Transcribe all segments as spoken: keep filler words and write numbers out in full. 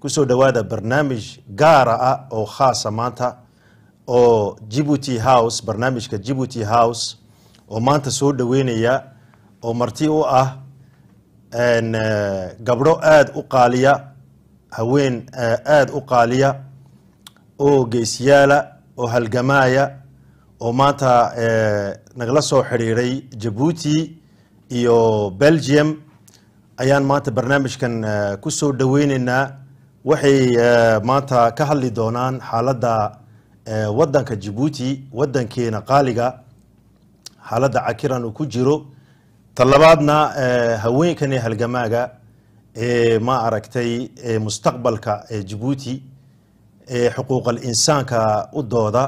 kusoo dhawaada barnaamij gaara ah oo khaasa maanta oo Djibouti House barnaamijka Djibouti House oo maanta soo dhaweynaya oo marti u ah en gabdho aad u qaaliya haween aad u qaaliya oo geesiyaala oo halgamaaya oo maanta nagala soo xiriiray Djibouti iyo Belgium ayaan maanta barnaamijkan ku soo dhaweynaynaa waxay maanta ka hadli doonaan xaaladda wadanka Djibouti wadankeena qaaliga xaaladda cakiran uu ku jiro talabaadna haweenkan halgamaaga ee ma aragtay mustaqbalka ee Djibouti ee xuquuqul insaanka u dooda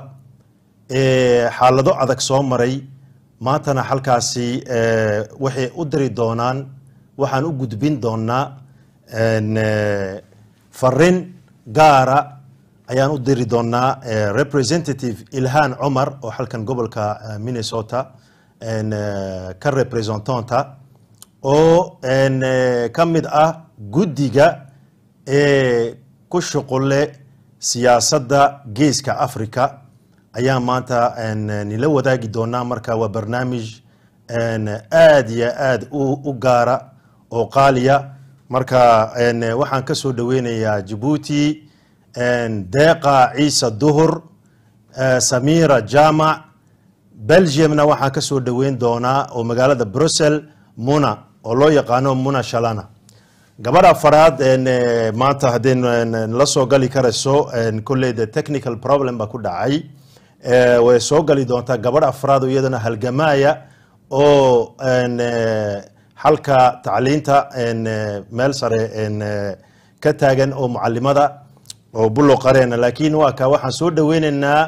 ee xaalado adag soo maray maantana halkaasi waxay u diri doonaan waxaan u gudbin doonaa en farin gaara ayaan u diri doonaa representative Ilhan Omar oo halkan gobolka Minnesota en ka representanta oo en kamid ah guddiga ee ku shaqole siyaasadda geeska Afrika ayaa maanta en nila wadaagi doonaa marka waa barnaamij en aad iyo aad u gaara oo qaaliya marka en waxaan ka soo dhaweynayaa Djibouti en deeqa Ciisa Duhur Samira Jamac Belgiumna waxaan ka soo dhaweyn doonaa oo magaalada Brussels Muna oo loo yaqaano Muna Shalana gabadha faraad en maanta hadeen la soo gali karayso en kulleeda technical problem ba ku dhacay ee way soo gali doontaa gabadha faraad iyadana halgamaaya oo en halka tacliinta en meel sare en ka taagan oo muallimada oo bulo qareena laakiin waa ka waxaan soo dhaweynaynaa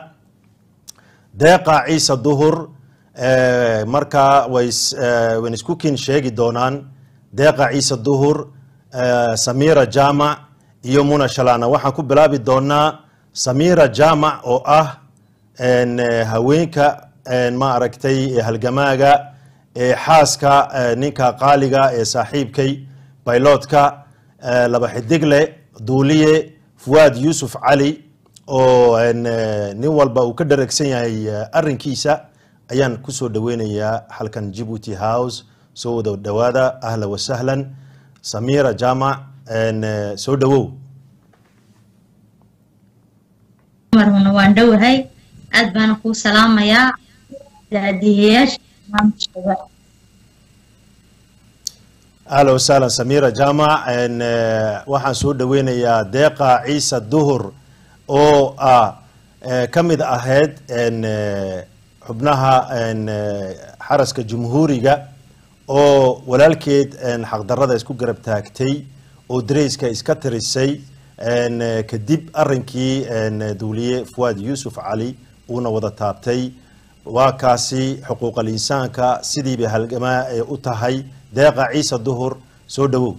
deeqa Ciisa Duhur ee marka way way isku kin sheegi doonaan deeqa Ciisa Duhur Samira Jamac iyo Muna Shalana waxaan ku bilaabi doonaa Samira Jamac oo ah en haweenka en ma aragtay halgamaaga ee xaaska ninka qaaliga ee saaxiibkay pilotka laba xidigle duuliye Fuad Yusuf Ali oo en nin walba uu ka dhareegsan yahay arrinkiisa ayaan ku soo dhaweynayaa halkan Djibouti House soo dhawaada ahla wa sahlan Samira Jamac en soo dhawow marna waan dhawahay aad baan ku salaamayaa daadiyeyaasha أهلا وسهلا سميرة جامع إن وحن سود وينيا دقة عيسى الظهر أو آه كم إذا أهد إن حبناها إن حرس كجمهورية أو ولكن إن حق دردا يسكو قرب تاكتي أو دريس كإسكتر السي إن كديب أرنكي إن دولية فؤاد يوسف علي ونا وضع تابتي وكاسي حقوق الإنسان كسيدي بهالجماعة أتهاي دقة عيسى الظهر سودو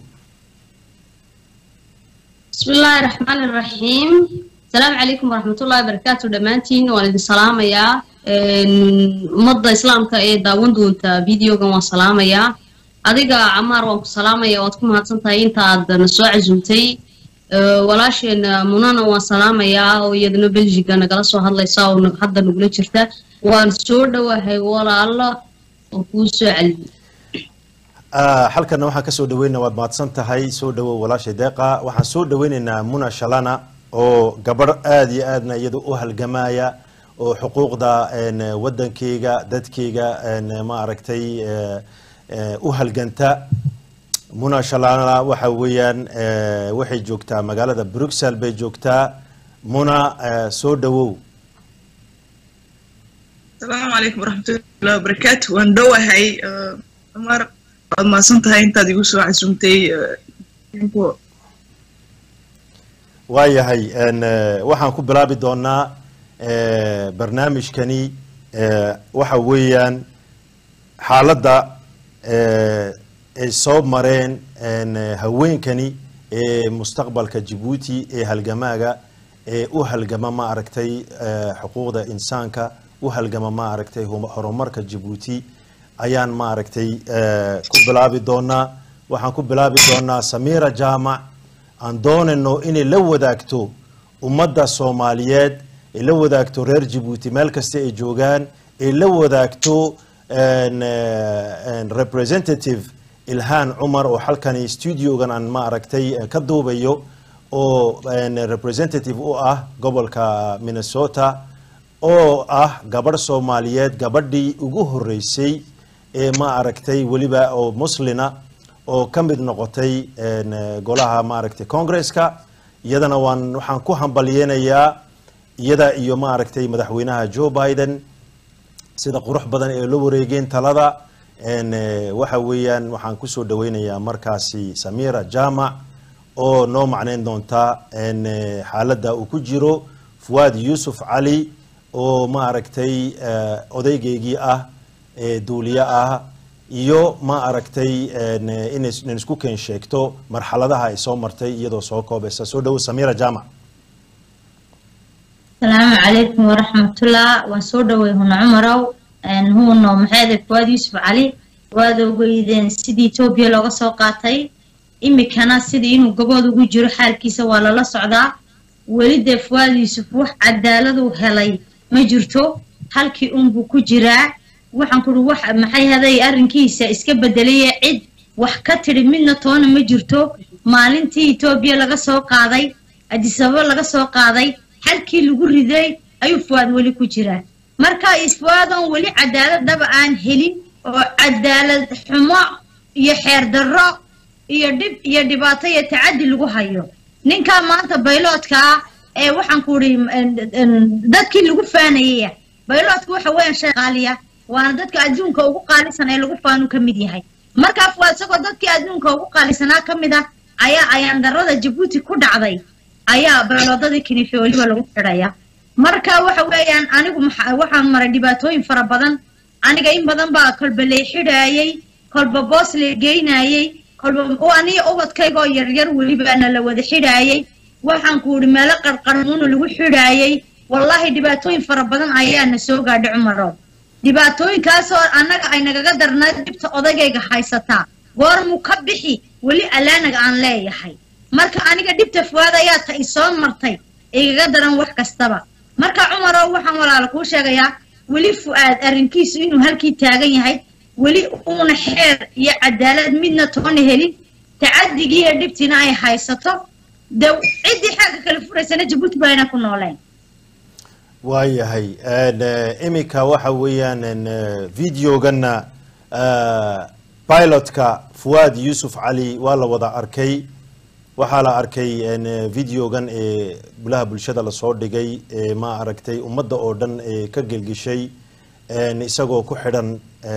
بسم الله الرحمن الرحيم السلام عليكم ورحمة الله وبركاته دمانتين والد السلام يا مضى إسلام كأي داون دون تا فيديو كمان سلام يا أديك عمار وانك سلام يا واتكم هاتنتين تا نسوع عزمتي ولاشين منانا وسلام يا ويدنا بلجيكا نقلصو هلا يساو حدا نقول شرطة ونسودو وهي ولا الله وكوسو علي halkan waxaan ka soo dhaweynaa waad maadsan tahay soo dhawow walaashay deeqa waxaan soo dhaweynaynaa Muna Shalana oo gabar aad iyo aadna iyadu u halgamaaya oo xuquuqda een wadankeyga dadkeyga een ma aragtay u halganta Muna Shalana waxa weeyaan waxay joogtaa magaalada Brussels bay joogtaa Muna soo dhawow Assalamu alaykum warahmatullahi wabarakatuh waan dhawahay Omar ما سنتها أنت ديقول سو عزمتي تيمبو واي هاي أن وحن كبرابي دونا برنامج كني وحويان حالة الصوب مرين أن هوين كني مستقبل كجيبوتي هالجماعة وهالجماعة ما أركتي حقوق الإنسان كا وهالجماعة ما أركتي هم هرمار كجيبوتي ayaan ma aragtay ku bilaabi doonaa waxaan ku bilaabi doonaa Samira Jamac aan doonayno inay la wadaagto ummadda Soomaaliyeed ee la wadaagto reer Djibouti meel kasta ay joogaan ee la wadaagto representative Ilhan Omar oo halkani studiogan aan ma aragtay ka duubayo oo representative u ah gobolka Minnesota oo ah gabar Soomaaliyeed gabadhii ugu horeysay ee ma aragtay waliba oo muslina oo kamid noqotay golaha ma aragtay Congress-ka iyadana waan waxaan ku hambalyeeynaya iyada iyo ma aragtay madaxweynaha Joe Biden sida qurux badan ee loo wareegeen talada en waxa weeyaan waxaan ku soo dhaweynayaa markaasi Samira Jama oo noo macneyn doonta en xaaladda uu ku jiro Fuad Yusuf Ali oo ma aragtay odaygeygii ah ee duuliye ah iyo ma aragtay in isku keen sheegto marxaladaha ay soo martay iyadoo soo koobaysa soo dhaw Samira Jama. السلام عليكم ورحمة الله وسودوي هنا عمرو أن هو إنه محاذ فؤاد يوسف علي وهذا وجيدين سيدي توبيا لغة سوقاتي إمي كان سيدي إنه قبض وجر حال كيس ولا لا صعدا ولد فؤاد يوسف وح عدالة وهلاي مجرته حال كي أم بكجرا وحنقول وح محي هذا يأرن كيسة إسكب بدلية عد وحكتر منه طون مجرته مالنتي توبيا لغة سوقاتي أدي سبب لغة سوقاتي halkii lagu riday ayuu Fuad wali ku jiraa marka isfaadan wali cadaalad dab aan helin oo cadaalad xumo iyo xeer darro iyo dib iyo dhibaato iyo taadi lagu hayo ninka maanta bayloodka ee waxaan ku ri dadkii lagu faanayay bayloodka waxa weeyaan shaqaaliya waana dadka adduunka ugu qaalisan ee lagu faanu kamid yahay marka Fuad sagoo dadkii adduunka ugu qaalisanaa kamid ah ayaa ayaan darrada Djibouti ku dhacday ayaa bayloodada kinife waliba lagu xidhaya marka waxa weeyaan anigu waxaan maray dhibaatooyin fara badan aniga in badan baa kolba la xidhaayay kolba boos la geynayay kolba oo aniga ubadkayga yar yar waliba ana la wada xidhaayay waxaan ku uri meel qarqarmuun lagu xidhaayay wallahi dhibaatooyin fara badan ayaa na soo gaadhay Umaro dhibaatooyinkaas oo anaga ay nagaga darnaa dibta odagayga haysata goor mu ka bixi wali alaanaga aan leeyahay marka aniga dibta Fuad ayaa ta isoo martay iga daran wax kastaba marka Umaro waxaan walaal ku sheegayaa wali Fuad arrinkiisu inuu halkii taagan yahay wali uuna xeer iyo cadaalad midna toon helin tacadigii dibtina ay haysato daw cidii xaqa kala furaysana Djibouti bayna ku nooleen waayahay imika waxa weeyaan videogana pilotka Fuad Yusuf Ali waa la wada arkay waxaa la arkay videogan ee bulaha bulshada la soo dhigay ee ma aragtay ummadda oo dhan ee ka gelgishay isagoo ku xidhan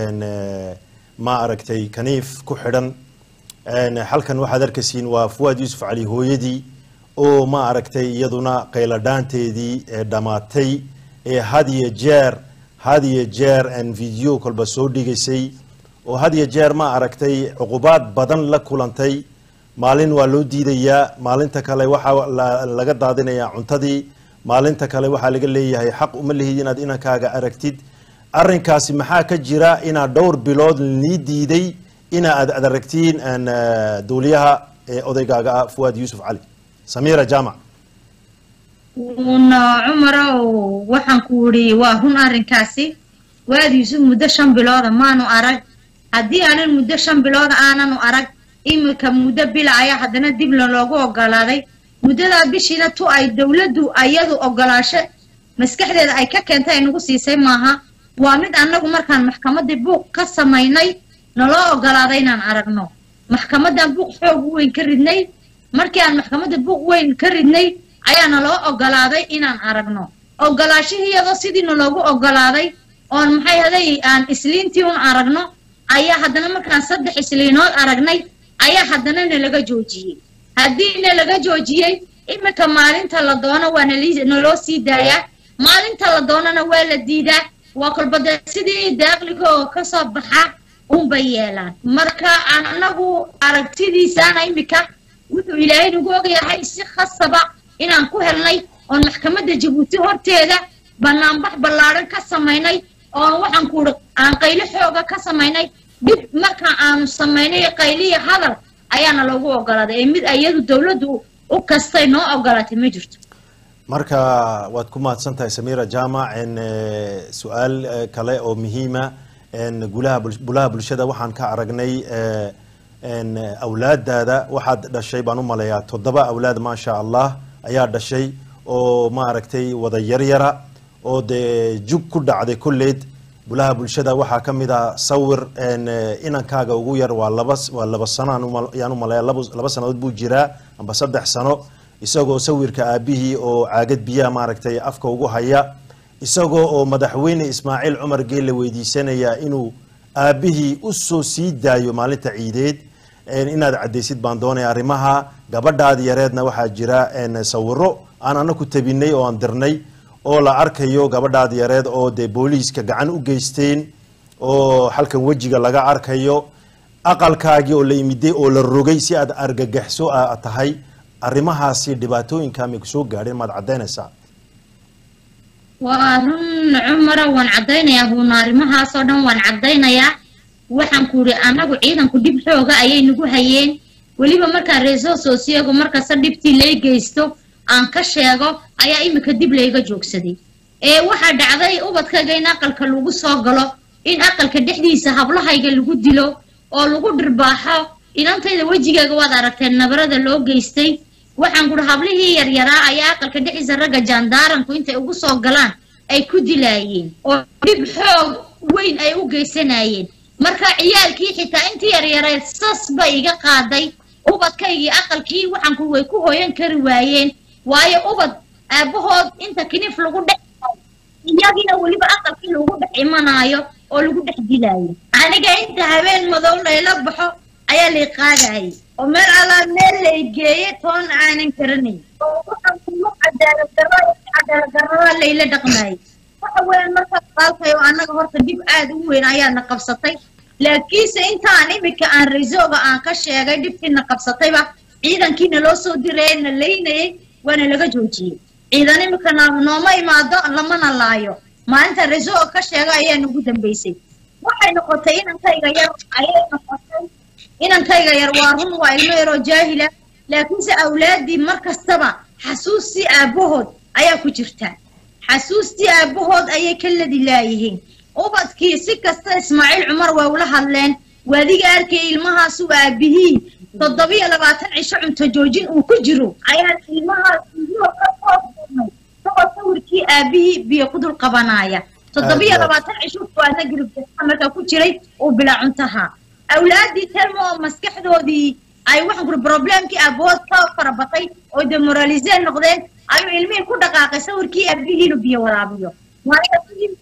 ma aragtay kaniif ku xidhan halkan waxaad arkaysiin waa Fuad Yusuf Ali hooyadii oo ma aragtay iyaduna qayladhaanteedii ee dhamaatay ee hadiye jeer hadiye jeer en video kolba soo dhigaysay oo hadiye jeer ma aragtay cuqubaad badan la kulantay maalin waa loo diidayaa maalinta kale waxa laga daadinayaa cuntadii maalinta kale waxa laga leeyahay xaq uma leeyahay inaad inankaaga aragtid arrinkaasi maxaa ka jira ina dhowr bilood li diiday ina aad aragtiin an duuliyaha ee odaygaaga Fuad Yusuf Ali Samira Jama una Umaro waxaan ku uri waa run arrinkaasi Fuad Yusuf muddo shan bilood maanu arag hadii aanan muddo shan bilood aanan arag imika muddo bila ayaa hadana dib loogu ogolaaday muddada bishina tu ay dawladdu ayadu ogolaasho maskaxdeeda ay ka keentay inagu siisay maaha waa mid anagu markaan maxkamadda buuq ka sameynay naloo ogolaaday inaan aragno maxkamadda buuq xoog weyn ka ridnay markii aan maxkamadda buuq weyn ka ridnay ayaa naloo ogolaaday inaan aragno ogolaashihiyada sidii naloogu ogolaaday oo maxay haday aan isliintii un aragno ayaa hadana markaan saddex isliinood aragnay ayaa hadana laga joojiyay hadii laga joojiyay imika maalinta la doono waana loo sii daayaa maalinta la doonana waa la diidaa waa kolbada sidii daaqliga oo ka soo baxa un bay yeelaan marka anagu aragtidiisana imika wuxuu ilaahay nagu ogyahay si khasaba inaan ku helnay oo maxkamadda Djibouti horteeda banaanbax ballaaran ka sameynay oo waxaan ku aan qaylo xooga ka sameynay dib marka aanu sameynay qayliya hadal ayaana lagu ogolaaday mid ayadu dawladdu u kastay noo ogolaatay ma jirto marka waad ku mahadsantahay Samira Jaamac in su'aal kale oo muhiima in gulaha bulaha bulshada waxaan ka aragnay in awlaadada waxaad dhashay baan u maleeyaa toddoba awlaad ma sha Allah ayaa dhashay oo ma aragtay wada yar yara oo de jug ku dhacday kulleed bulaha bulshada waxa kamid ah sawir in inankaaga ugu yar waa laba waa laba sano yaan u maleeyaa laba sanadood buu jiraa amba saddex sano isagoo sawirka aabihii oo caagad biyaha ma aragtay afka ugu haya isagoo oo madaxweyne Ismail Omar Guelleh weydiisanaya inuu aabihii u soo sii daayo maalinta ciideed inaad cadeysid baan doonay arimaha gabadhaadi yareedna waxa jira in sawiro aan anaku tabinay oo aan dirnay oo la arkayo gabadhaadi yareed oo de booliiska gacan u geysteen oo halkan wajiga laga arkayo aqalkaagi oo la yimiday oo la rogay si aad argagaxso tahay arimahaasi dhibaatooyinka ma ku soo gaareen maad cadeynaysaa waa run Umar waan cadeynayaa huuna arimahaas oo dhan waan cadeynayaa waxaan ku ri anagu ciidanku dib xooga ayay nagu hayeen waliba marka reeso soosiyagu marka sadibtii lay geysto aan ka sheego ayaa imika dib layga joogsaday ee waxa dhacday ubadkayga in aqalka lagu soo galo in aqalka dhexdiisa hablahayga lagu dilo oo lagu dhirbaaxo inantayda wajigayga waad aragteen nabarada loo geystay waxaan ku hablihii yar yaraa ayaa aqalka dhexdiisa raga jaandaaranku intay ugu soo galaan ay ku dilaayeen oo dib xoog weyn ay u geysanayeen marka ciyaalkii xitaa intii yar yaray sas bay iga qaaday ubadkaygii aqalkii waxaan ku way ku hooyan kari waayeen waayo ubad aabahood inta kinif lagu dhex iyagina waliba aqalkii lagu dhex imanayo oo lagu dhex dilaayo aniga inta habeen madow layla baxo ayaa lay qaadayay oo meel ala meel lay geeyay toon aanan karanay oo waxaan ku cadaalad darro cadaalad darro layla dhaqmay waxa weyn marka qalkay oo anaga horta dib aad u weyn ayaa na qabsatay laakiin intaan imika aan reesoga aan ka sheegay dibkina qabsatayba ciidankiina loo soo direeyna leeynay wana laga joojiyay ciidan imika nooma imaado lamana laayo maalinta reesoga ka sheegay ayaa nagu dambeysay waxay noqotay inankayga yar ayay noqotay inankayga yar waa run waa ilmo yar oo jaahila laakiin si awlaadii markastaba xasuusi aabahood ayaa ku jirta xasuusti aabahood ayay kala dilaayihiin ubadkii si kasta Ismail Omar waa ula hadleen waadiga arkay ilmahaas uu aabihii toddoba iyo labaatan cisho cunto joojin uu ku jiro ayaa ilmahaas iyo ka qoofnay sawirkii aabihii biyo ku dul qabanaya toddoba iyo labaatan cisho waana gribta marka ku jiray oo bila cuntaha awlaadii talmo maskaxdoodii ay waxaan ku problemkii aabahood ka farabatay oo demoralizeen noqdeen ayuu ilmihi ku dhaqaaqay sawirkii aabihii biyo waraabiyo waayo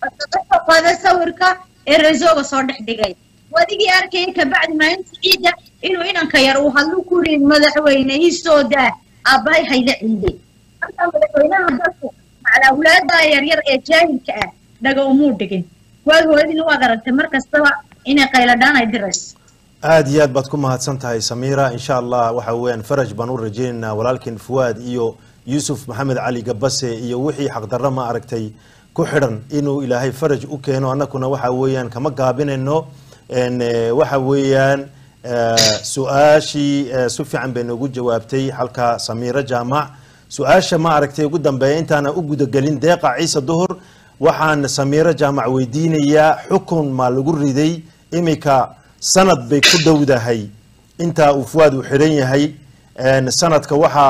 qada sawirka ee reesoga soo dhex dhigay wadigii arkay ka bacdi maalinta ciida inuu inanka yar uu hadlu ku riin madaxweyne isooda aabay hayda ciiday marka madaxweynaha dadku ala awlaada yar yar ee jaahilka ah dhaga umuu dhigin waa hooyadina waa aragtay markastaba inay qayladaan ay diras aad iyo aad baad ku mahadsantahay Samira insha Allah waxa weeyaan faraj baan u rajaynaynaa walaalkeen Fuad iyo Yusuf Maxamed Ali Gabbase iyo wixii xaq darro ma aragtay ku xiran inuu Ilaahay faraj u keeno annakuna waxa weeyaan kama gaabinayno in waxa weeyaan su'aashi si fiican bay noogu jawaabtay halka Samira Jaamac su'aasha ma aragtay ugu dambeeyay intaana u guda galin deeqa Ciise Duhur waxaan Samira Jaamac weydiinayaa xukun ma lagu riday imika sanad bay ku dhowdahay inta uu Fuad u xiran yahay sanadka waxa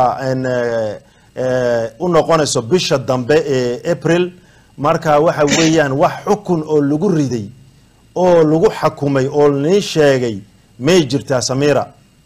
u noqonayso bisha dambe ee April marka waxa weeyaan wax xukun oo lagu riday oo lagu xukumay oo la sheegay may jirtaa Samira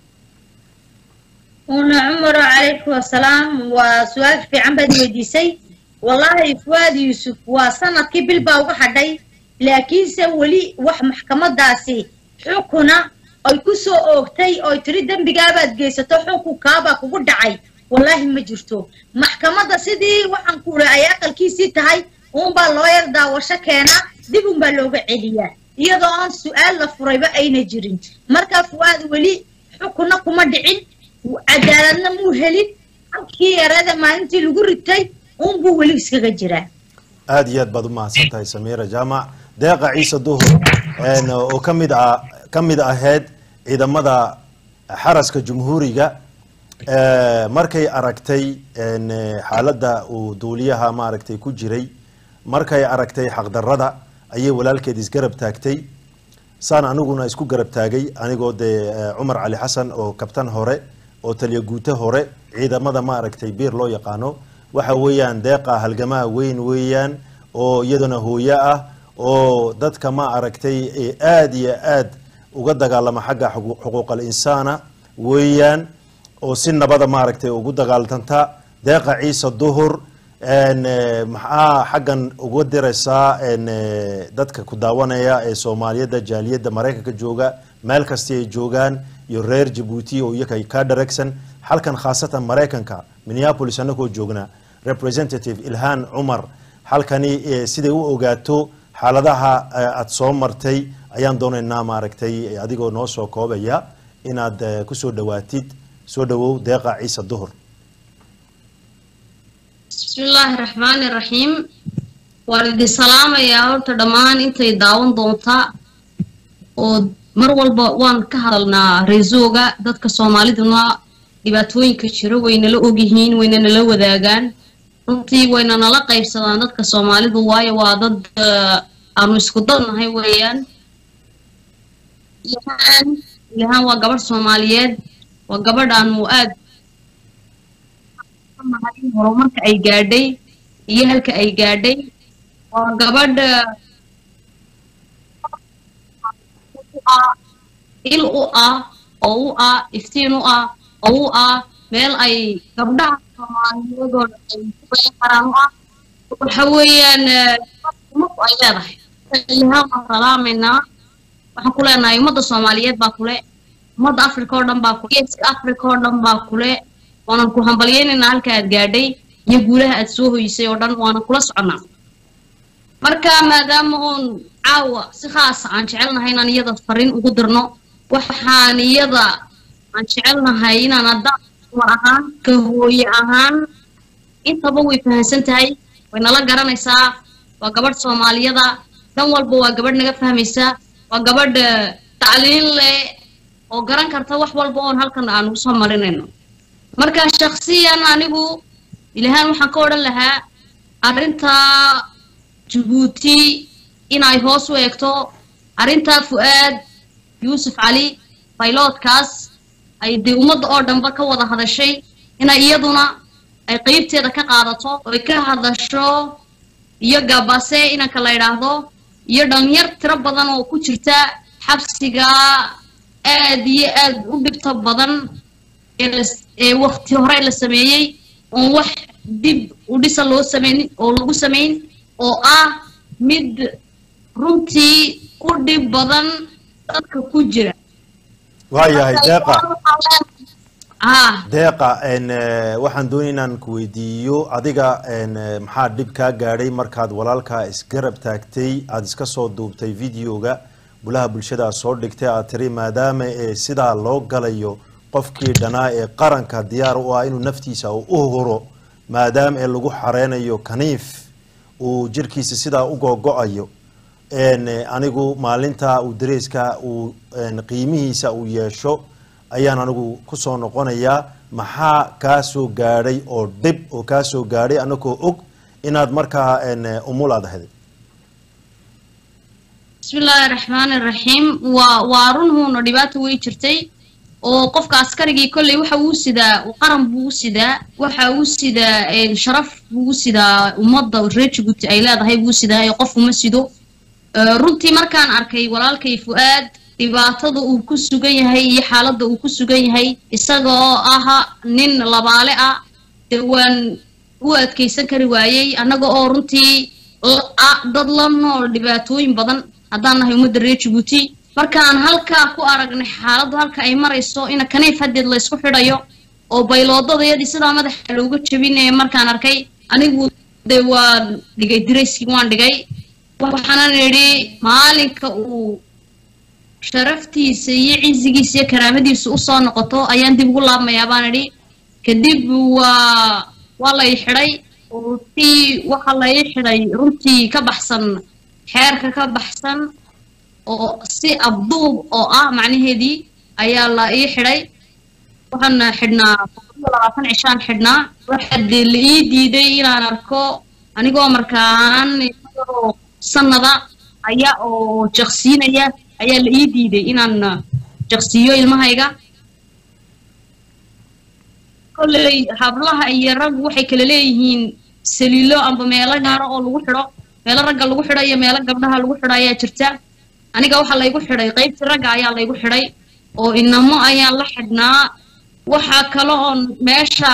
una Umar alaykum assalam wa su'aal fiican baad weydiisay wallahi Fuad Yusuf waa sanadkii bil baa uga xadhay laakiin se wali wax maxkamadaasi xukuna ay ku soo oogtay oo tiri dambigaaba geysato xukunkaaba kugu dhacay wallahi ma jirto maxkamada sidii waxaan ku leeyahay aqalkiisii tahay uun baa loo yar daawasho keena dib uun baa looga celiyaa iyadoo aan su'aal la furayba ayna jirin marka Fuad wali xukuna kuma dhicin cadaaladna muu helin halkii yarada maalintii lagu ritay uun buu wali iskaga jiraa aad iyo aad baad u mahadsantahay Samira Jaamac deeqa Ciise Duhur oo kamid ah kamid ahayd ciidamada xaraska jumhuuriga markay aragtay xaaladda uu duuliyaha ma aragtay ku jiray markay aragtay xaqdarrada ayay walaalkeed isgarab taagtay saan aniguna isku garab taagay anigoo de Omar Ali Hassan oo kabtan hore oo taliya guuta hore ciidamada ma aragtay biir loo yaqaano waxa weeyaan deeqa halgamaa weyn weeyaan oo iyadana hooyo ah oo dadka ma aragtay aad iyo aad uga dagaalama xagga xuquuqul insaana weeyaan oo si nabada ma aragtay ugu dagaaltanta deeqa ciisa duhur ان maxaa xagan ugu diraysaa in dadka ku daawanaya ee Soomaaliyada jaaliyada Mareykanka jooga meel kasta ay joogaan iyo reer Djibouti oo iyaga ka dhareegsan halkan khaasatan Mareykanka Minneapolis anagoo joogna representative Ilhan Omar halkani sidii uu ogaato xaaladaha aad soo martay ayaan doonaynaa ma aragtay adigoo noo soo koobaya inaad ku soo dhawaatid soo dhawow deeqa ciisa duhur بسم الله الرحمن الرحيم والد السلام يا هورت دمان انت داون دونتا oo mar walba waan ka hadalnaa reesooga dadka Soomaaliduna dhibaatooyinka jira wayna la ogyihiin wayna la wadaagaan runtii wayna nala qaybsadaan dadka Soomaalidu waayo waa dad aanu isku dadnahay weeyaan Ilhan Ilhan waa gabar Soomaaliyeed waa gabadhan uu aad horumarka ay gaadhay iyo halka ay gaadhay waa gabadha il u ah oo u ah iftiin u ah oo u ah meel ay gabdhaha Soomaaliyeed oo ay ku beeraan ah waxa weeyaan ma ay leedahay Ilhan salaamina waxa ku leenahay ummadda Soomaaliyeed baa kule ummadda Afrika oo dhan baa kule Afrika oo dhan baa kule وانا ku hambalyeynaa halka aad gaadhay iyo guulaha aad soo hoysay oo dhan waana kula soconaa marka maadaama oon caawa si khaas aan jecelnahay inaan iyada farin ugu dirno waxaan iyada aan jecelnahay inaan adda war ahaan ka hooyo ahaan intaba way fahansan tahay wayna la garanaysaa waa gabadh Soomaaliyada dan walba waa gabadh naga fahmaysa waa gabadh tacliin leh oo garan karta wax walba oo halkan aan ugu soo marinayno marka shakhsiyan anigu Ilhan waxaan ka oran lahaa arinta Djibouti inay hoos u eegto arinta Fuad Yusuf Ali pilotkaas ay de umada oo dhanba ka wada hadashay inay iyaduna ay qaybteeda ka qaadato oo ka hadasho iyo gabase inaan kala yiraahdo iyo dhalinyar tiro badan oo ku jirta xabsiga aad iyo aad u dhibta badan ee waqti hore la sameeyay oo wax dib u dhisa loo sameeyay oo lagu sameeyay oo ah mid runtii u dhib badan dadka ku jira waayahay deeqa ah deeqa in waxaan doonaynaa ku weydiiyo adiga in maxaa dib ka gaaray markaad walaalka isgarab taagtay aad iska soo duubtay videoga bulaha bulshada soo dhigtay aad tiri maadaama ee sida loo galayo qofkii dhanaa ee qaranka diyaar u ah inuu naftiisa u horo maadaama ee lagu xareenayo kaniif uu jirkiisa sida u go'go'ayo een anigu maalinta uu dareeska uu qiimihiisa uu yeesho ayaan anigu ku soo noqonayaa maxaa ka soo gaaray oo dib oo ka soo gaaray anagoo og inaad markaa een umulaad ahayd bismillaahir rahmaanir rahiim waa waarun huuna dhibaato way jirtay oo qofka askarigii kulli waxa uu sidaa qaran buu sidaa waxa uu sidaa ee sharaf buu sidaa ummadda reer Djibouti ay leedahay buu sidaa ee qof uma sido runtii markaan arkay walaalkay Fuad dhibaatada uu ku sugan yahay iyo xaaladda uu ku sugan yahay isagoo aha nin labaale ah waan u adkeysan kari waayay anaga oo runtii dad la nool dhibaatooyin badan haddaan nahay ummadda reer Djibouti markaan halka ku aragnay xaaladdu halka ay marayso in kaniif hadeed la isku xidhayo oo bayloodadayadii sida madaxa looga jabinay markaan arkay anigu de waan dhigay direyskii waan dhigay waxaan niri maalinka uu sharaftiisa iyo ciisigiisa iyo karaamadiisa u soo noqoto ayaan dib ugu laabmayaa baan niri kadib waa waa la xidhay oo tii waxa la xidhay runtii ka baxsan xeerka ka baxsan oo si abduub oo ah macnaheedii ayaa la ii xidhay waxaan xidhnaa labaatan cishaan xidhnaa waxaa la ii diiday inaan arko anigoo markaan sanada ayaa oo jaqsiinaya ayaa la ii diiday inaan jaqsiiyo ilmahayga kolley hablaha iyo rag waxay kala leeyihiin saliilo amba meelo gaara oo lagu xidho meelo ragga lagu xidho iyo meelo gabdhaha lagu xidho ayaa jirta aniga waxaa laygu xidhay qaybtii ragga ayaa laygu xidhay oo inamo ayaan la xidhnaa waxaa kale oo meesha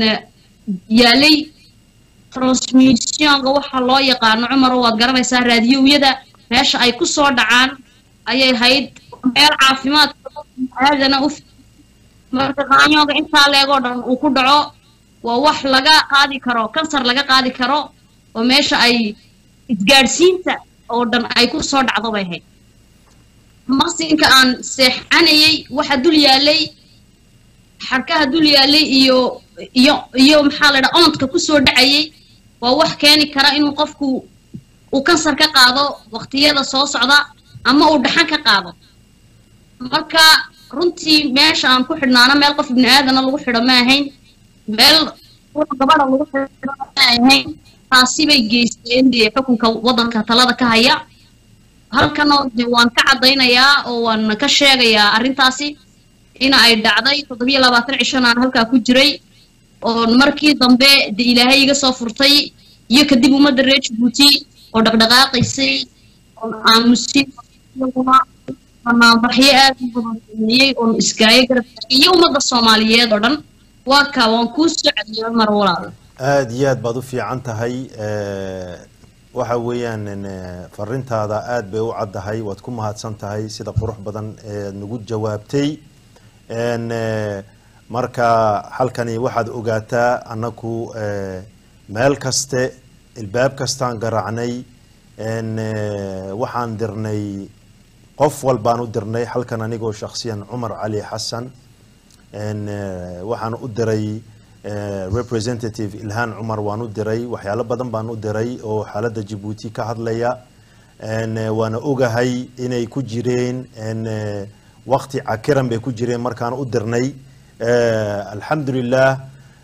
yaalay transmissionka waxa loo yaqaano cumar waad garanaysaa raadiyowiyada meesha ay ku soo dhacaan ayay hayd meel caafimaad aadana u marka qaanyooga intaa leegoo dhan uu ku dhaco waa wax laga qaadi karo kansar laga qaadi karo oo meesha ay isgaadhsiinta oo dhan ay ku soo dhacdo bay hayd maqsinka aan seexanayay waxa dul yaalay xarkaha dul yaalay iyo iyo iyo maxaa la dhahaa oontka ku soo dhacayay waa wax keeni kara inuu qofku uu kansar ka qaado waqtiyada soo socda ama uu dhaxan ka qaado marka runtii meesha aan ku xidhnaana meel qof ibni aadana lagu xidho ma ahayn meel gabadha lagu xidho ma ahayn taasi bay geysteen dee xukunka waddanka talada ka haya halkan oo waan ka caddaynayaa oo waan ka sheegayaa arrintaasi in ay dhacday toddobiyo labaatan cishan aan halkaa ku jiray oo markii dambe de ilaahay iga soo furtay iyo kadib ummadda reer Djibouti oo dhaqdhaqaaqaysay oo aamusin banaanbaxyo aad u badaniyay oo iskaayo garab iyo ummadda Soomaaliyeed oo dhan waa ka waan ku socodiyay mar walaal aad iyo aad baad u fiican tahay waxa weeyaan farintaada aad bay u caddahay waad ku mahadsan tahay sida qurux badan ee nagu jawaabtay en marka halkani waxaad ogaataa anaku meel kaste ilbaab kastaan garaacnay en waxaan dirnay qof walbaan u dirnay halkan anigoo shakhsiyan Omar Ali Hassan en waxaan u diray representative Ilhan Omar waan u diray waxyaalo badan baan u diray oo xaaladda Djibouti ka hadlaya en waana ogahay inay ku jireen en waqti cakiran bay ku jireen markaan u dirnay alxamdulillah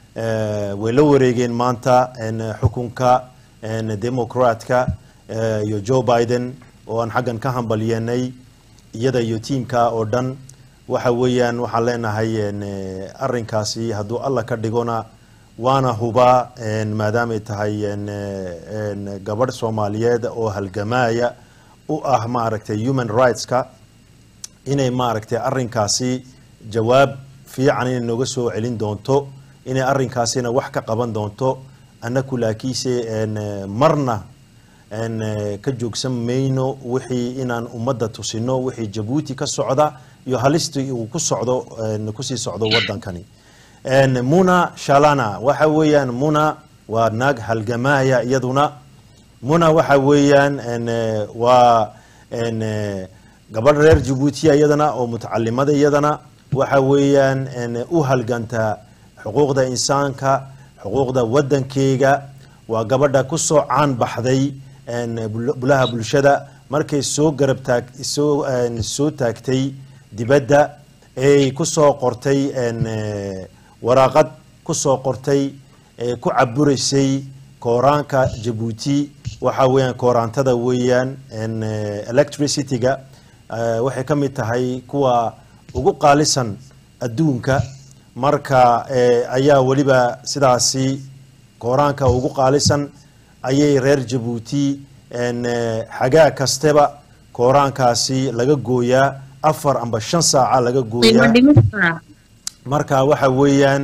way la wareegeen maanta en xukunka en democratka iyo Joe Biden oo aan xaggan ka hambalyeynay iyada iyo tiimka oo dhan waxa weeyaan waxaan leenahay en arrinkaasi hadduu alla ka dhigona waana huba en maadaama ay tahay en en gabadh Soomaaliyeed oo halgamaya u ah maaragtay human rights ka inay maaragtay arrinkaasi jawaab fiican inay nooga soo celin doonto inay arrinkaasina wax ka qaban doonto annaku laakiinse en marna en ka joogsan mayno wixii inaan ummadda tusino wixii Djibouti ka socda iyo halistii uu ku socdo ku sii socdo waddankani en Muna Shalana waxa weeyaan Muna waa naag halgamaya iyaduna Muna waxa weeyaan en waa en gabadh reer Djibouti iyadana oo mutacallimada iyadana waxa weeyaan en u halganta xuquuqda insaanka xuquuqda waddankeega waa gabadha ku soo caan baxday en bulaha bulshada markay soo garab taag soo soo taagtay dibadda ay ku soo qortay en waraaqad ku soo qortay ee ku caburaysay kooraanka Djibouti waxa weeyaan kooraantada weeyaan en electricity-ga waxay ka mid tahay kuwa ugu qaalisan adduunka marka ayaa waliba sidaasi kooraanka ugu qaalisan ayay reer Djibouti en xagaa kastaba kooraankaasi laga gooyaa afar amba shan saaca laga gooyaa marka waxa weeyaan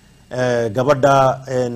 gabadha en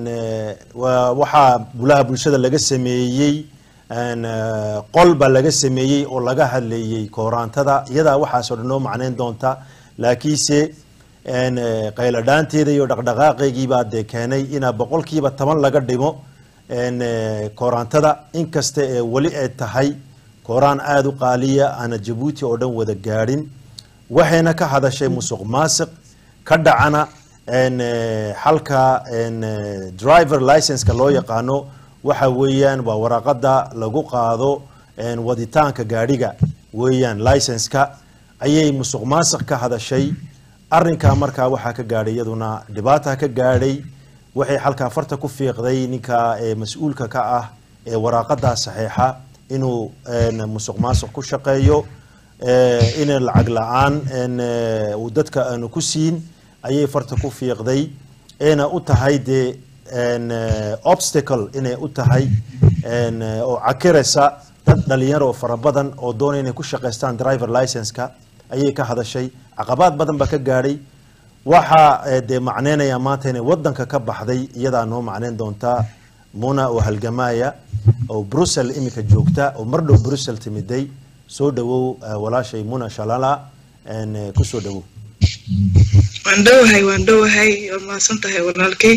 waxa bulaha bulshada laga sameeyay en qolba laga sameeyay oo laga hadlayay kooraantada iyada waxa soo dhanoo macneen doonta laakiinse en qayladhaanteeda iyo dhaqdhaqaaqeygii baa de keenay ina boqolkiiba toban laga dhimo en kooraantada inkasta ee wali ay tahay kooraan aad u qaaliya ana Djibouti oo dhan wada gaadhin waxayna ka hadashay musuq maasiq ka dhacana en halka en driver license ka loo yaqaano waxa weeyaan waa waraqada lagu qaado en waditaanka gaadhiga weeyaan license ka ayay musuq maasiq ka hadashay arrinka markaa waxaa ka gaadhay iyaduna dhibaata ka gaadhay waxay halka farta ku fiiqday ninka ee mas'uulka ka ah ee waraaqada saxiixa inuu musuq maasuq ku shaqeeyo in lacag la'aan uu dadka aanu ku siin ayay farta ku fiiqday eena u tahay de obstacle inay u tahay oo cakiraysa dad dhalinyaro fara badan oo doonaya inay ku shaqeystaan driver license-ka ayay ka hadashay caqabad badan ba ka gaadhay waxa de macneynaya maanta inay wadanka ka baxday iyada noo macneyn doonta muna oo halgamaya oo Brussels imika joogta oo mar dhow Brussels timiday soo dhawow walaashay muna shalala aan ku soo dhawow waan dhawahay waan dhawahay oo ma santahay walaalkay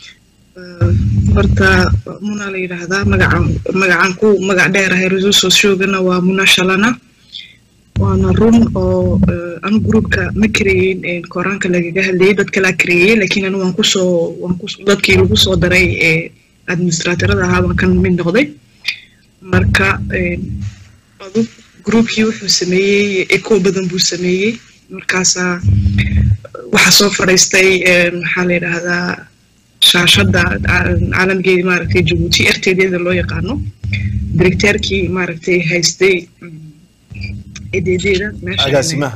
horta muna la yiraahdaa magacan magacan ku magac dheer ah resource shoogana waa muna shalana waana run oo aan groupka ma create in koranka laga hadlay dadka la create laakiin anu waan ku soo waan ku dadkii lagu soo daray ee administratorada ahaa kan mid noqday marka adu groupkii wuxuu sameeyay eco badan buu sameeyay markaas waxa soo fariistay maxaa la yiraahdaa shaashada caalamkeeda maaragtay Djibouti R T D-da loo yaqaano directorkii maaragtay haystay ededeeda meesha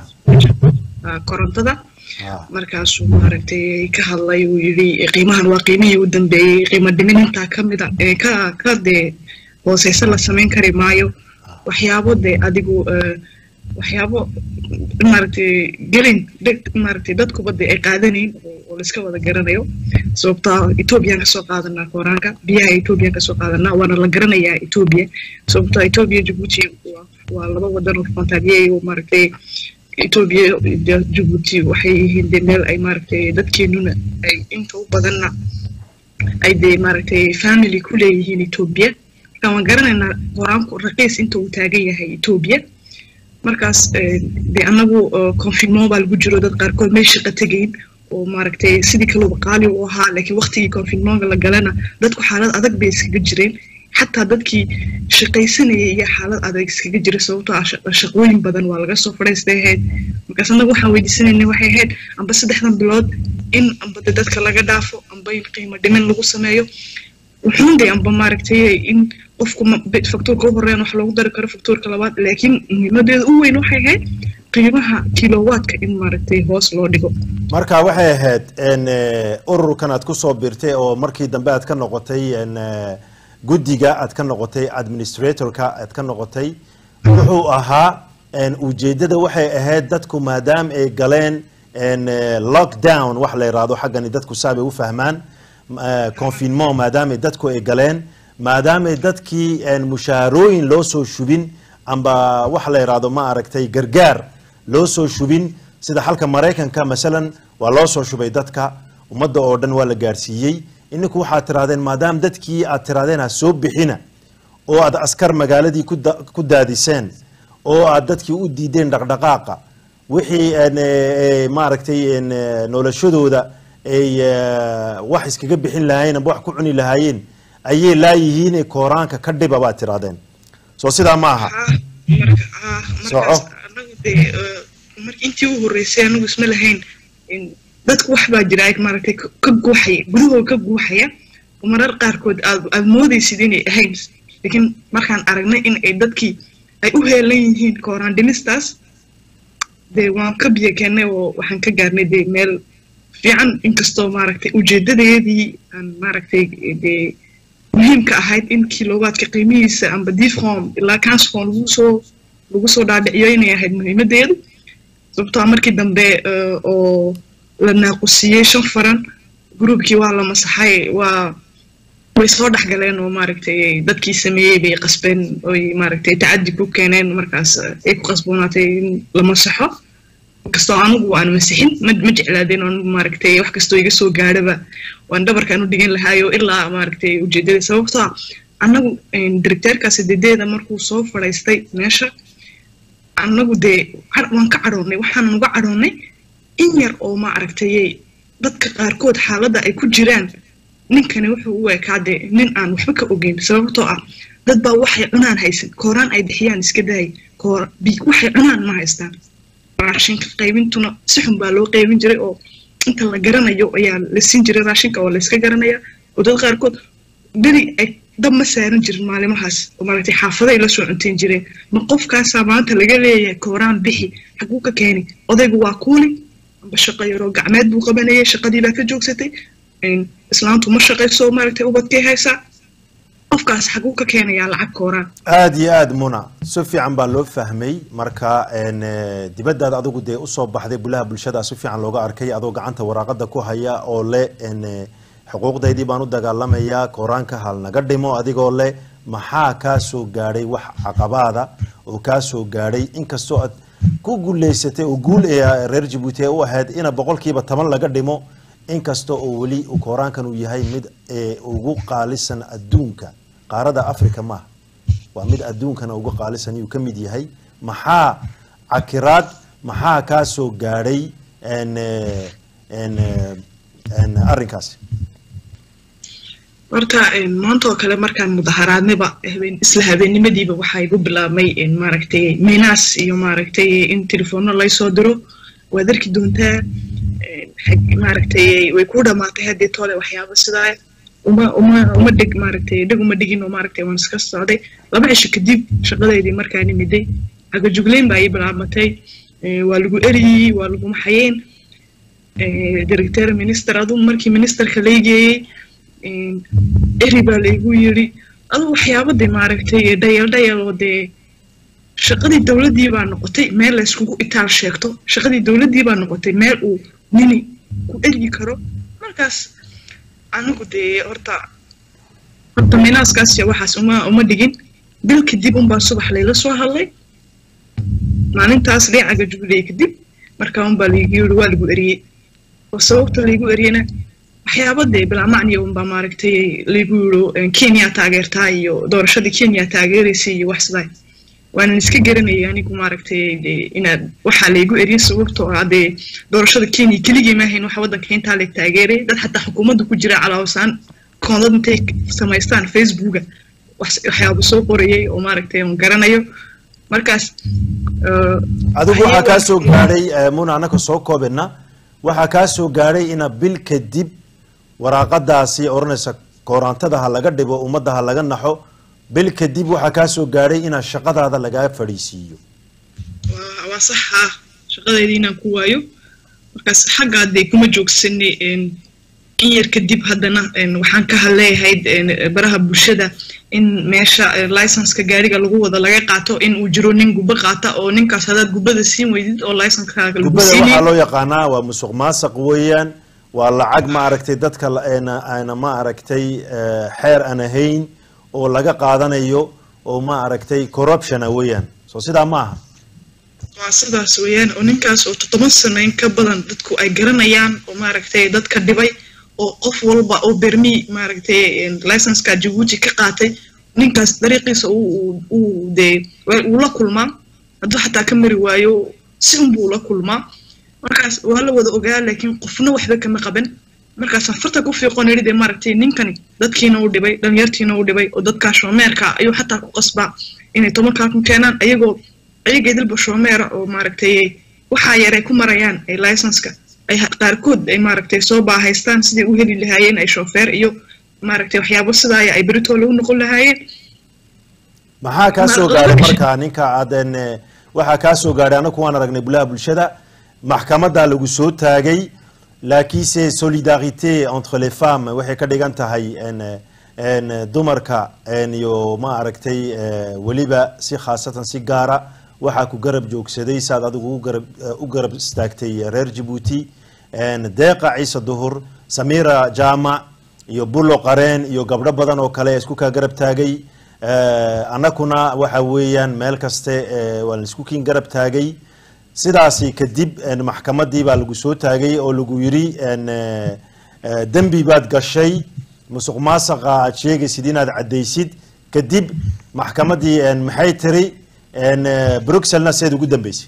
korontada markaas uu maaragtay ka hadlay uu yiri qiimahan waa qiimihii u dambeeyay qiimo dhimin inta kamid ah ee ka ka de hooseysa la sameyn kari maayo waxyaabo de adigu waxyaabo maaragtay gelin maaragtay dadku bada ay qaadanayn oo la iska wada garanayo sababta Ethiopia ka soo qaadanaa koranka biyaha Ethiopia ka soo qaadanaa waana la garanayaa Ethiopia sababta Ethiopia Djibouti waa laba wadan oo fantaabiye oo maaragtay Ethiopia iyo Djibouti waxay yihiin meel ay maaragtay dadkeenuna ay inta u badanna ay de maaragtay family ku leeyihiin Ethiopia kan garanaynaa koranku raqiis inta uu taagan yahay Ethiopia markaas de anagu confirmation baa lagu jiro dad qaar kood meesha ka tagayn oo maaragtay sidii kale oo qaali u ahaa laakiin waqtigii confirmation la galana dadku xaalad adag bay iskaga jireen حتى dadkii shaqaysanayay iyo xaalad adag iskaga jira sababtoo ah shaqooyin badan waa laga soo fadhiistay markaas anagu waxaan weydiisanaynay waxay ahayd amba saddexdan bilood in amba dadka laga dhaafo amba in qiimo dhimin lagu sameeyo wuxuun day amba maaragtay in qofku faktuurka u horeeyana wax loogu dari karo faktuurka labaad laakiin muhiimadeedu u weyn waxay ahayd qiimaha kilowaadka in maaragtay hoos loo dhigo marka waxay ahayd in ururkan aad ku soo biirtay oo markii dambe aad ka noqotay in guddiga aad ka noqotay administratorka aad ka noqotay wuxuu ahaa in ujeedada waxay ahayd dadku maadaam ay galeen in lockdown wax la yiraahdo xaqani dadku saab ay u fahmaan confinement maadaam ay dadku ay galeen maadaam ay dadkii in mushaharooyin loo soo shubin amba wax la yiraahdo ma aragtay gargaar loo soo shubin sida halka Mareykanka midalan waa loo soo shubay dadka ummadda oo dhan waa la gaarsiiyay ininku waxa tiraadeen maadaam dadkii aad tiraadeen soo bixina oo aad askar magaaladii ku daadiseen oo aad dadkii u diideen dhaqdhaqaaqa wixii ma aragtay noloshadooda ay wax iskaga bixin lahaayeen wax ku cuni lahaayeen ayay laayihiin ee koranka ka dhiba baad tiraadeen soo sida ma aha marka markii intii u horeysay anagu isma lahayn in dadku wax baa jira ay maaragtay ka guuxay gudahooda ka guuxaya marar qaarkood aad moodaysid inay ahayn laakiin markaan aragnay in ay dadkii ay u heelan yihiin koran dhimistaas de waan ka biyo keenay oo waxaan ka gaarnay de meel fiican inkastoo maaragtay ujeedadeedii aan maaragtay de muhiimka ahayd in kilowaadka qiimihiisa amba difrom ilaa kansfon lagu soo lagu soo dhaadhiciyo inay ahayd muhiimadeedu sababtoo markii dambe oo la naaqusiyay shan faran groupkii waa la masaxay waa way soo dhaxgaleen oo maaragtay dadkii sameeyay bay qasbeen oo maaragtay tacaddi ku keeneen markaas ay ku qasboonaatay in la masaxo kastoo anigu aan masixin ma jeclaadeen oo maaragtay wax kastoo iga soo gaadhaba waan dhabarkan u dhigan lahaayo ilaa maaragtay ujeedada sababtoo anagu directorkaas dedeeda markuu soo fadhiistay meesha anagu de waan ka caroonay waxaan uga caroonay in yar oo ma aragtay dadka qaarkood xaaladda ay ku jiraan ninkani wuxuu u eekaade nin aan waxba ka ogeyn sababtoo ah dad baa waxay cunaan haysan koran ay bixiyaan iska day koor bi waxay cunaan ma haystaan raashinka qaybintuna si xun baa loo qaybin jiray oo inta la garanayo ayaa la siin jiray raashinka oo la iska garanaya oo dad qaarkood beri ay dab ma saaran jirin maalimahaas oo maaragtay xaafaday la soo cunteen jireen ma qofkaasaa maanta laga leeyahay kooraan bixi xaguu ka keeni odaygu waa kuuli amba shaqo yaroo gacmeed buu qabanayay shaqadii baa ka joogsatay islaantu ma shaqayso maaragtay ubadkay haysaa qofkaas xaguu ka keenayaa lacag kooraan aad iyo aad muna si fiican baa loo fahmay marka dibaddaad adigu dee usoo baxday bulaha bulshada si fiican looga arkay adoo gacanta waraaqada ku haya oo le xuquuqdaydii baan u dagaalamayaa kooraanka hal naga dhimo adigoo le maxaa kaa soo gaadhay wax caqabaada oo kaa soo gaadhay inkastoo aad ku guulaysatay oo guul ee reer Djibouti u ahayd ina boqolkiiba toban laga dhimo inkastoo oo weli uu kooraankan uu yahay mid ugu qaalisan adduunka qaarada Afrika ma waa mid adduunkana ugu qaalisan uu ka mid yahay maxaa cakiraad maxaa kaa soo gaadhay en en en arrinkaas horta maanta oo kale markaan mudaharaadnaba habeen isla habeennimadiiba waxaa igu bilaabmay in maaragtay minaas iyo maaragtay in telefoonno la soo diro waad arki doontaa maaragtay way ku dhamaatay hadii toole waxyaabo sidaa uma uma uma dhig maaragtay dhig uma dhigin oo maaragtay waan iska socday laba cisho kadib shaqadeedii markaan imiday aga jugleen baa ay bilaabmatay waa lagu eriyay waa lagu maxayeen director minister adu markii ministerka la geeyay eri baa laygu yiri adu waxyaabada maaragtay dhayal dhayal wade shaqadii dawladii baa noqotay meel la isku itaal sheegto shaqadii dawladii baa noqotay meel uu nini ku ergi karo markaas anigu dee horta horta minaaskaas iyo waxaas uma uma dhigin bil kadib un baa subax layla soo hadlay maalintaas dhiicaga jubilee kadib markaa un baa laygu yiri waa lagu eriyey oo sababta laygu eriyena waxyaabadee bilaa macniya un baa maaragtay laygu yiro Kenya taageertaa iyo doorashadii Kenya taageeraysay iyo wax sidaa waan iska garanayay anigu maaragtay inaad waxa laygu eriyay sababtoo ah de doorashada Kenya kaliya ma ahayn waxa wadanka inta la taageeray dad xataa xukuumadda ku jira calaawsan koonad intay samaystaan Facebook waxyaabo soo qorayay oo maaragtay aan garanayo markaas adigu waxa ka soo gaaray muna anaka soo koobena waxa ka soo gaaray ina bil kadib waraaqadaasi oranaysa kooraantada ha laga dhibo ummadda ha laga naxo bil kadib waxa ka soo gaaray ina shaqadaada laga fariisiyo waa sax ah shaqadeedii inaan ku waayo markaas xaqaadii kuma joogsanay in yar kadib haddana waxaan ka hadleeyahay baraha bulshada in meesha license-ka gaariga lagu wada laga qaato in uu jiro nin gubba qaata oo ninkaas hadaad gubbada siin weydid oo license-ka lagu siiyay waxa loo yaqaanaa waa musuq maasuq weeyaan waa lacag ma aragtay dadka ayna ma aragtay xeer aan ahayn oo laga qaadanayo oo ma aragtay corruption weeyaan soo sidaa ma aha waa sidaas weeyaan oo ninkaas oo toban sano in ka badan dadku ay garanayaan oo ma aragtay dadka dhibay oo qof walba oo bermi maaragtay license-ka Djibouti ka qaatay ninkaas dariiqiisa uu uu de uu la kulmaa hadduu xataa ka mari waayo si un buu la kulmaa markaas waa la wada ogaa laakiin qofna waxba kama qaban markaas farta ku fiiqon yiri de maaragtay ninkan dadkiina uu dhibay dhalinyartiina uu dhibay oo dadka shoomeerka ayuu xataa ku qasbaa inay tobanka ku keenaan ayagoo ayageedilba shoomeera oo maaragtay waxa yar ay ku marayaan ay license-ka ay qaarkood ay maaragtay soo baahaystaan sidii u heli lahaayeen ay shoofer iyo maaragtay waxyaabo sidaa ay berito lagu noqon lahaayeen maxaa ka soo gaaray marka ninka aadan waxa ka soo gaaray anagu waan aragnay bulaha bulshada maxkamadda lagu soo taagay laakiin c'est solidarité entre les femmes waxay ka dhigan tahay en en dumarka en iyo ma aragtay waliba si khaasatan si gaara waxa ku garab joogsaday saad adigu u garab u garab istaagtay reer Djibouti en deeqa ciisa duhur samira jama iyo bulo qareen iyo gabdho badan oo kale isku ka garab taagay anakuna waxa weeyaan meel kaste waa isku kiin garab taagay sidaasi kadib en maxkamadii baa lagu soo taagay oo lagu yiri en dambi baad gashay musuq maasuqa aad sheegaysid inaad cadaysid kadib maxkamadii en maxay tiri en Bruxelles seed ugu dambeysay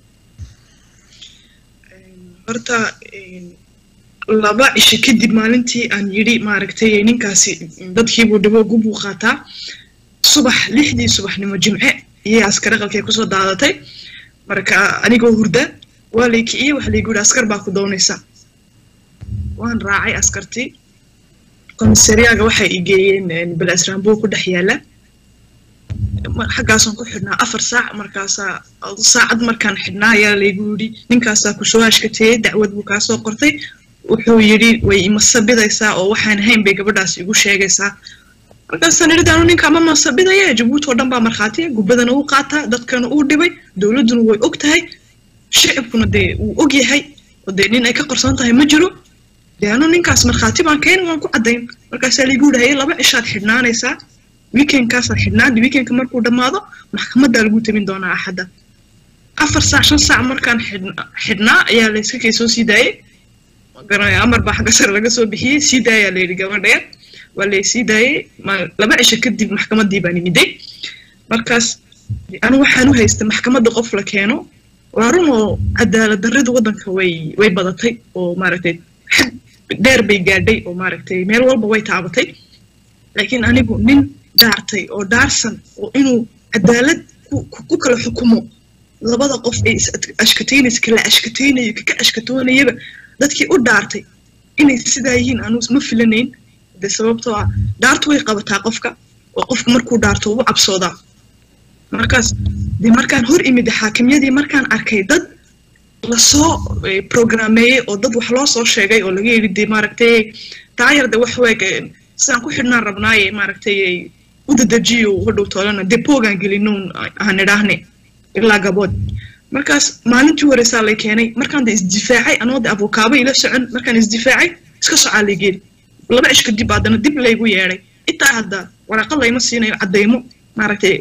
horta laba cisho kadib maalintii aan yiri maaragtay ninkaasi dadkii buu dhibo gubu qaataa subax lixdii subaxnimo jimce iyo askar qalkay ku soo daadatay marka anigoo hurda waa la kiciyay waxa la igu yiri askar baa ku doonaysa waan raacay askartii komisariyaga waxay igeeyeen bilasraanbo ku dhex yaala xaggaasaan ku xidhnaa afar saac markaasaa saacad markaan xidhnaa ayaa la igu yiri ninkaasaa ku soo hashkatay dacwad buu kaa soo qortay wuxuu yiri way ima sabidaysaa oo waxaan ahayn bay gabadhaas igu sheegaysaa markaasaan yiri daanu ninka ma ma sabidaya Djibouti oo dhan baa markhaati gubadana uu qaataa dadkana uu dhibay dawladuna way og tahay shacabkuna dee uu og yahay oo dee nin ay ka qarsoon tahay ma jiro deanu ninkaas markhaati baan keenay waan ku cadayn markaasaa la igu yiri laba cishaad xidhnaanaysaa weekend kaas xidhnaan weekend ka markuu dhamaado maxkamadda lagu tamin doonaa axada afar saac shan saac markaan xidhnaa ayaa la iska keesoo sidaayay garanay amar baa xagga sare laga soo bixiyay sidaaya la yiri gabadha waa la sidaayay laba cisho kadib maxkamaddii baan imiday markaas anu waxaan u haystay maxkamadda qof la keeno waa run oo cadaalad darrada waddanka way way badatay oo maaragtay dheer bay gaadhay oo maaragtay meel walba way taabatay laakiin anigu nin daartay oo daarsan oo inuu cadaalad ku kala xukumo labada qof ay ashkataynaysa kala ashkataynayo ka ashkatoonayaba dadkii u dhaartay inay sidaa yihiin aanu ma filanayn de sababtoo ah dhaartu way qabataa qofka oo qofku markuu dhaarto uu cabsoodaa markaas de markaan hor imid xaakimyadii markaan arkay dad la soo programmeeyay oo dad wax loo soo sheegay oo laga yiri de maaragtay taayirda wax weeg saan ku xidhnaan rabnaaye maaragtay u dadajiyo hodhow toolana depogaan gelinoon aan idhaahne ilaa gabood markaas maalintii horeysaa lay keenay markaan de isdifaacay anoo de avokaabo ila socon markaan isdifaacay iska socaa lay geeli laba ish kadib haddana dib laygu yeedhay intaa hadda waraqad layma siinayo caddaymo maaragtay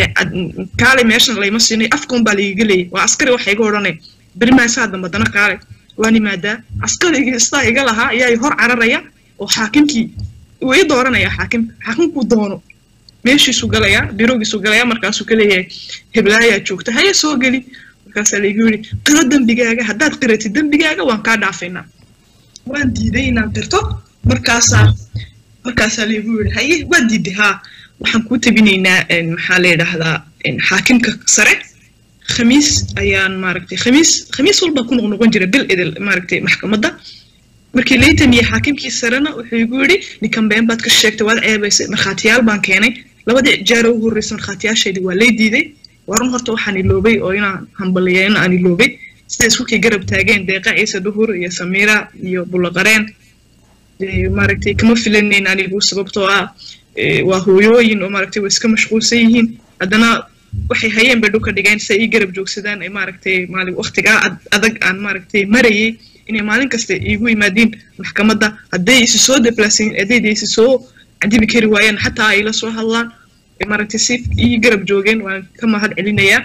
kaale meeshan layma siinayo afkuun baa layga leeyay waa askari waxa iga odhanay berimaasaa dambe dana kaale waan imaadaa askarigii istaa iga lahaa ayaa hor cararaya oo xaakimkii way dooranaya xaakim xaakimku doono meeshiisu galaya biroogiisu galaya markaasuu ka leeyahay heblaaya joogta haya soo gali markaasaa la igu yiri qiro dembigaaga haddaad qiratid dembigaaga waan kaa dhaafaynaa waan diiday inaan qirto markaasaa markaasaa la igu yiri haye waan diiday haa waxaan kuu tabinaynaa maxaa la yidhaahdaa xaakimka sare khamiis ayaan maaragtay khamiis khamiis walba ku noqnoqon jira bil idil maaragtay maxkamadda markii la tamiye xaakimkii sarena wuxuu igu yiri ninkan been baad ka sheegtay waad ceebaysay markhaatiyaal baan keenay labadii jeer ugu horreysay markhaatiyaasheedii waa lay diiday warun horta waxaan iloobay oo inaan hambaliyo in aan iloobay sida isku kii garab taageen deeqa ciise duhur iyo samiira iyo bulaqareen maaragtay kama filanayn anigu sababtoo ah waa hooyooyin oo maaragtay way iska mashquulsan yihiin haddana waxay hayeen bay dhulka dhigeen si ay garab joogsadaan ay maaragtay maalin waqtigaa adag aan maaragtay marayay inay maalin kasta igu yimaadiin maxkamadda hadday isu soo deplaaseen hadday isu soo cadibi kari waayeen xataa ay la soo hadlaan maaragtay si ii garab joogeen waan ka mahad celinayaa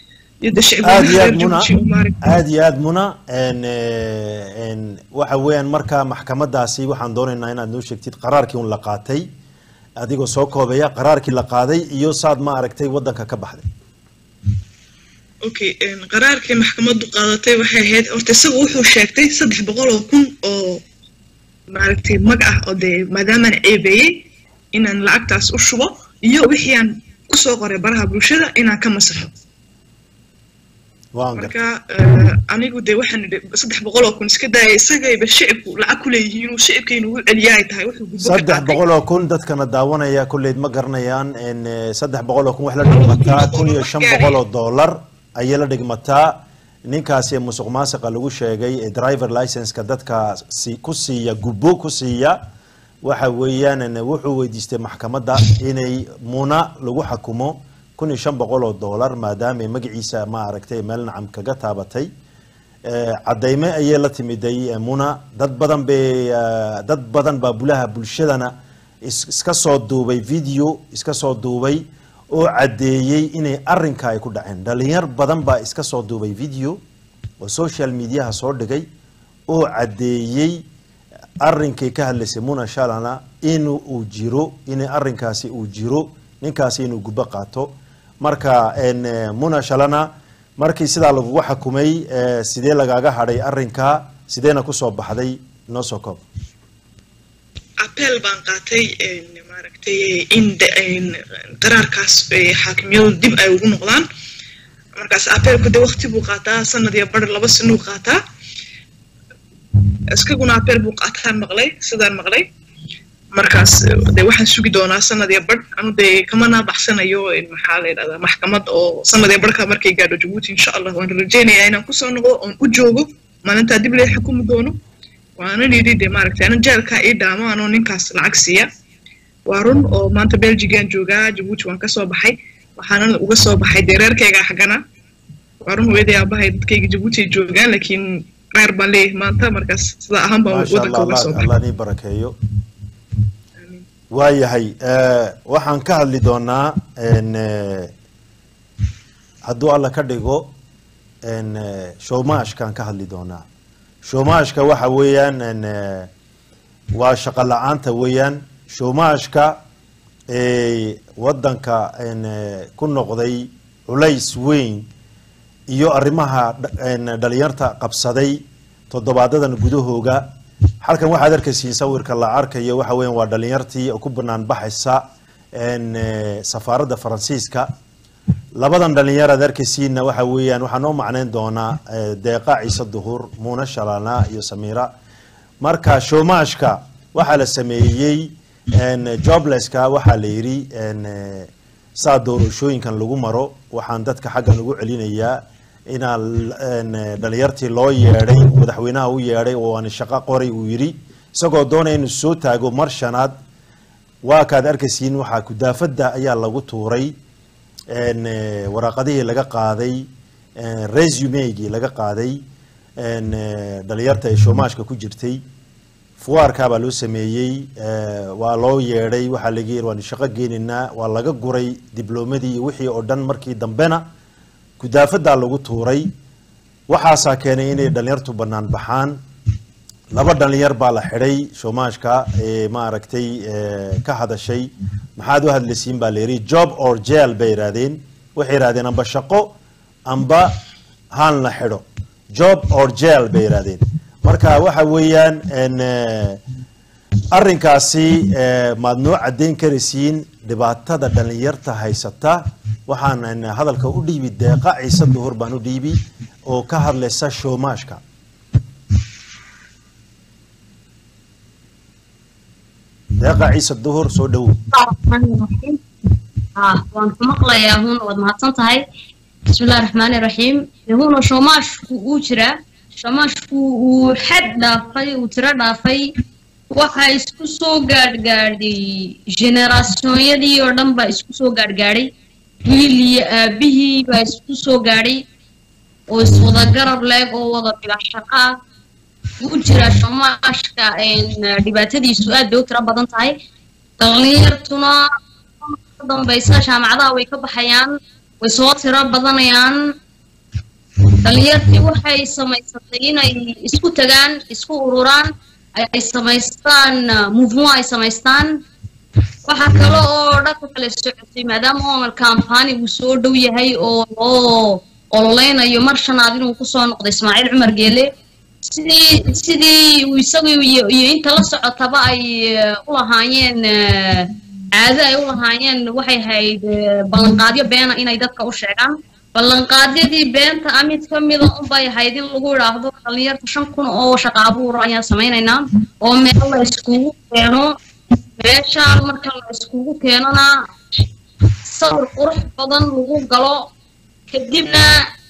aad iyo aad muna aad iyo aad muna waxa weeyaan markaa maxkamaddaasi waxaan doonaynaa inaad noo sheegtid qaraarkii un la qaatay adigoo soo koobaya qaraarkii la qaaday iyo saad ma aragtay waddanka ka baxday okay qaraarkii maxkamaddu qaadatay waxay ahayd horta isagu wuxuu sheegtay saddex boqol oo kun oo maaragtay mag ah oo dee maadaamaan ceebeeyey inaan lacagtaas u shubo iyo wixii aan kusoo qoray baraha bulshada inaan ka masaxo marka anigu dee waxaan saddex boqol oo kun iska daayay isagayba shicibku lacag ku leeyihiin inuu shicibkaynu ugu celiyaay tahay wuxuu gudbo saddex boqol oo kun dadkana daawanaya kulleyd ma garanayaan in saddex boqol oo kun wax la dhigmataa kun iyo shan boqol oo dollar ayay la dhigmataa ninkaasi musuq maasuqa lagu sheegay driver license-ka dadka ku siiya gubbo ku siiya waxa weeyaan wuxuu weydiistay maxkamadda inay muna lagu xukumo kun iyo shan boqol oo dollar maadaama magaciisa ma aragtay meel nacam kaga taabatay cadayme ayay la timiday muna dad badan bay dad badan baa bulaha bulshadana iska soo duubay video iska soo duubay oo cadeeyay inay arrinka ay ku dhaceen dhalinyar badan baa iska soo duubay video oo social media soo dhigay oo cadeeyay arrinkay ka hadlaysay muna shalana inuu uu jiro inay arrinkaasi uu jiro ninkaasi inuu gubba qaato marka en muna shalana markii sidaa lagu xukumay sidee lagaaga hadhay arrinka sideena ku soo baxday noo soo koob appel baan qaatay maaragtay in qaraarkaas xaakimiyadu dib ay ugu noqdaan markaas apeelku de waqti buu qaataa sanad iyo bar laba sano qaataa iskaguna apeel buu qaataa maqlay sidaan maqlay markaas de waxaan sugi doonaa sanad iyo bar anu de kamana baxsanayo in maxaa la yiraahdaa maxkamad oo sanad iyo barka markay gaadho Djibouti insha Allah waan rajaynayaa inaan ku soo noqdo oo u joogo maalinta dib leh xukumo doono waana nidii maaragtay aan jeelka ii dhaamo anoo ninkaas lacag siiya waarun oo maanta Belgian joogaa Djibouti waan ka soo baxay waxaan uga soo baxay dereerkayga xagana waarun weeday abahay dadkayga Djibouti joogaan laakiin reer bale maanta markaas sida ahaan baa wadanka uga soo baxay Allah ni barakeeyo waayahay ee waxaan ka hadli doonaa in hadduu alla ka dhigo in showmaashkan ka hadli doonaa showmaashka waxa weeyaan in waa shaqo la'aanta weeyaan showmaashka ee wadanka in ku noqday culays weyn iyo arrimaha dhalinyarta qabsaday toddobaadadan gudahooga halkan waxaad arkaysiin sawirka la arkayo waxa weeyaan waa dhalinyartii ku banaan baxaysa in safaaradda Faransiiska labadan dhalinyarada arkaysiina waxa weeyaan waxaan oo macnayn doonaa deeqa ciise duhur muuna shalana iyo samira marka showmaashka waxa la sameeyay in joblesska waxa la yiri in saa doorashooyinkan lagu maro waxaan dadka xaggan ugu celinayaa ina dhalinyartii loo yeeray madaxweynaha u yeeray oo aan shaqo qoray uu yiri isagoo doonay inuu soo taago mar shanaad waa kaad arkaysiin waxa ku daafada ayaa lagu tuuray in waraqadihii laga qaaday resume-gii laga qaaday in dhalinyarta ay showmaashka ku jirtay fuwaarka baa loo sameeyay waa loo yeeray waxa laga yiri waan shaqo geeninaa waa laga guray diblomadii wixii oo dhan markii dambena kudaafada lagu tuuray waxaasa keenay inay dhalinyartu banaan baxaan laba dhalinyar baa la xiray showmaashka ee ma aragtay ka hadashay maxaad u hadlaysiin baa leeyahay job or jail bay raadeen waxay yiraahdeen amba shaqo amba haan la xiro job or jail bay raadeen marka waxa weeyaan in arrinkaasi maad noo cadeyn karaysiin dhibaatada dhalinyarta haysata waxaan hadalka u dhiibi deeqa ciise duhur baan u dhiibi oo ka hadlaysa showmaashka deeqa ciise duhur soo dhaw ah waan ku maqlayaa hun wad mahadsan tahay bismillaahir rahmaanir rahiim yahuuna showmaashku uu jira showmaashku uu xad dhaafay uu tira dhaafay waxa isku soo gaadhgaadhay generationyadii oo dhan baa isku soo gaadhgaadhay wiil iyo aabihii baa isku soo gaadhay oo iswada garab leeg oo wada bila shaqa uu jira showmaashka dhibaatadiisu aad bay u tira badan tahay dhalinyartuna dambaysa jaamacadaha way ka baxayaan way soo tira badanayaan dhalinyartii waxay samaysatay inay isku tagaan isku ururaan ay samaystaan movement ay samaystaan waxa kale oo dhanka kale socotay maadaama Omar campaign uu soo dhow yahay oo oo ololeynayo mar shanaad inuu ku soo noqdo Ismail Omar Guelleh sidii sidii uu isagu iyo inta la socotaba ay u lahaayeen caado ay u lahaayeen waxay hayd ballanqaadyo been inay dadka u sheegaan ballanqaadyadii beenta amid kamid ah bay hayd in lagu yiraahdo dhalinyarta shan kun oo shaqo abuur ayaan sameeynaa oo meel la iskugu keeno meesha marka la iskugu keenana sawir qurux badan lagu galo kadibna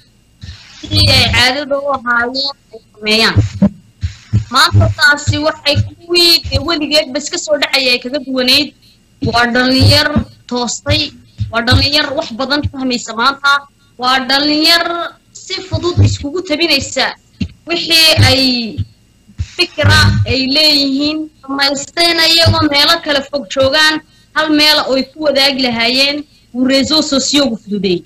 si ay caadada u ahaayeen ay sameeyaan maanta taasi waxay kuwii weligeed bas ka soo dhacayay kaga duwaneyd waa dhalinyar toostay waa dhalinyar wax badan fahmaysa maanta waa dhalinyar si fudud iskugu tabinaysa wixii ay fikra ay leeyihiin samaysteen iyagoo meelo kala fog joogaan hal meel oo ay ku wadaagi lahaayeen uu reseau sociaux fududay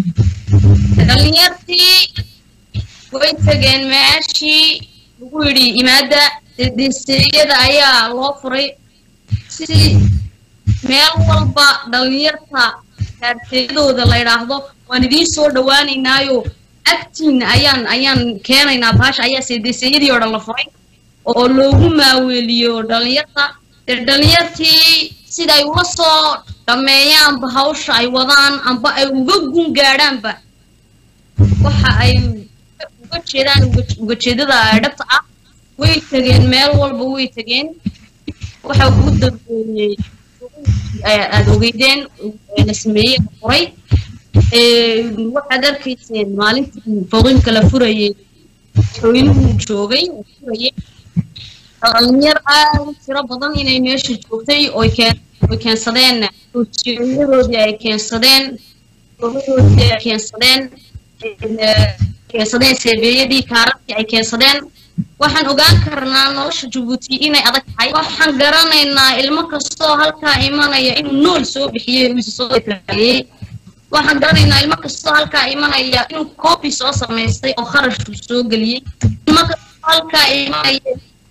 dhalinyartii way tageen meeshii lagu yidhi imaada dedeseeyada ayaa loo furay si meel walba dhalinyarta kaarteedooda la yiraahdo waan idin soo dhawaanaynaayo actin ayaan ayaan keenaynaa baasha ayaa seedeesayadii oo dhan la furay oo loogu maaweeliyo dhalinyarta dhalinyartii sida ay uga soo dhameeyaan hawsha ay wadaan amba ay uga gun gaadhaanba waxa ay uga jeedaan uga jeedada dhabta ah way tageen meel walba way tageen waxa ugu dambeeyay aad ogeydeen la sameeyay qoray ee waxaad arkayseen maalintii fooqinka la furayay hooyinuu joogay furayay dhalinyar aad tiro badan inay meesha joogtay oo ay keensadeen ujeedadoodii ay keensadeen gobadhoodii ay keensadeen keensadeen seebeeyadii kaararkii ay keensadeen waxaan ogaan karnaa nolosha Djibouti inay adag tahay waxaan garanaynaa ilmo kastoo halkaa imanaya inuu nool soo bixiyay uu soo iibiyay waxaan garanaynaa ilmo kastoo halkaa imanaya inuu copy soo sameystay oo kharash soo galiyay ilmo kastoo halkaa imanaya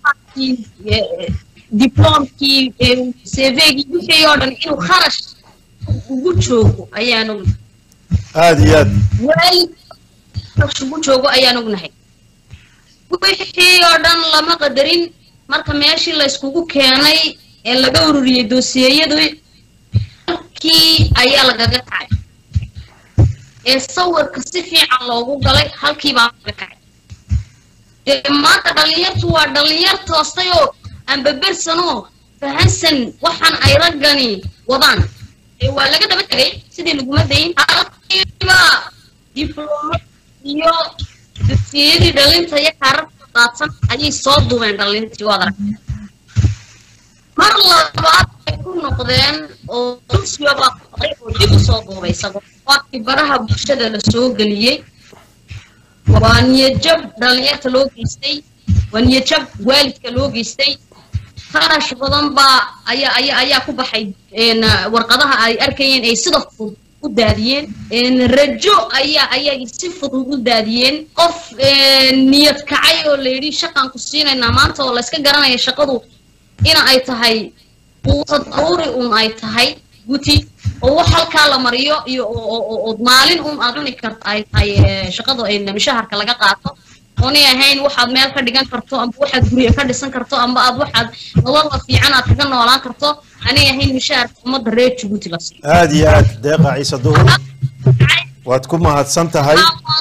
diplomkii C V-gii wixii oo dhan inuu kharash ugu joogo ayaan ognahay aad iyo aad waalid kharash ugu joogo ayaan ognahay wixii oo dhan lama qadarin marka meeshii la iskugu keenay ee laga ururiyay doosiyadu halkii ayaa lagaga kacay ee sawirka si fiican loogu galay halkii baa laga kacay maanta dhalinyartu waa dhalinyar toostay oo aan babarsano fahansan waxaan ay ragani wadaan ee waa laga daba tagay sidii laguma dayin halkiiba diplomat iyo doosiyadii dhalinta iyo kaararka qaadsan ayay soo duubeen dhalintii wada mar labaad ay ku noqdeen oo dulsiga baa qoray oo dib u soo duubay isagoo waqti baraha bulshada la soo geliyay waan yajab dhalinyarta loo geystay waan yajab waalidka loo geystay kharash badan baa ayaa ayaa ayaa ku baxay een warqadaha ay arkayeen ay sida fudud u daadiyeen een rajo ayaa ayaa si fudud u daadiyeen qof niyad kacay oo leeyahay shaqan ku siinayna maanta oo la iska garanayo shaqadu ina ay tahay tadawuri un ay tahay guti oo wax halka la mariyo iyo oo maalin un aaduni karto ay tahay shaqadu ay mishaharka laga qaato oonay ahayn waxaad meel ka dhigan karto amba waxaad guriga ka dhisan karto amba aad waxaad nolol fiican aad kaga noolaan karto anay ahayn mishaharka umada reer Djibouti la siiyo aad iyo aad deeqa ciise duhur waad ku mahadsan tahay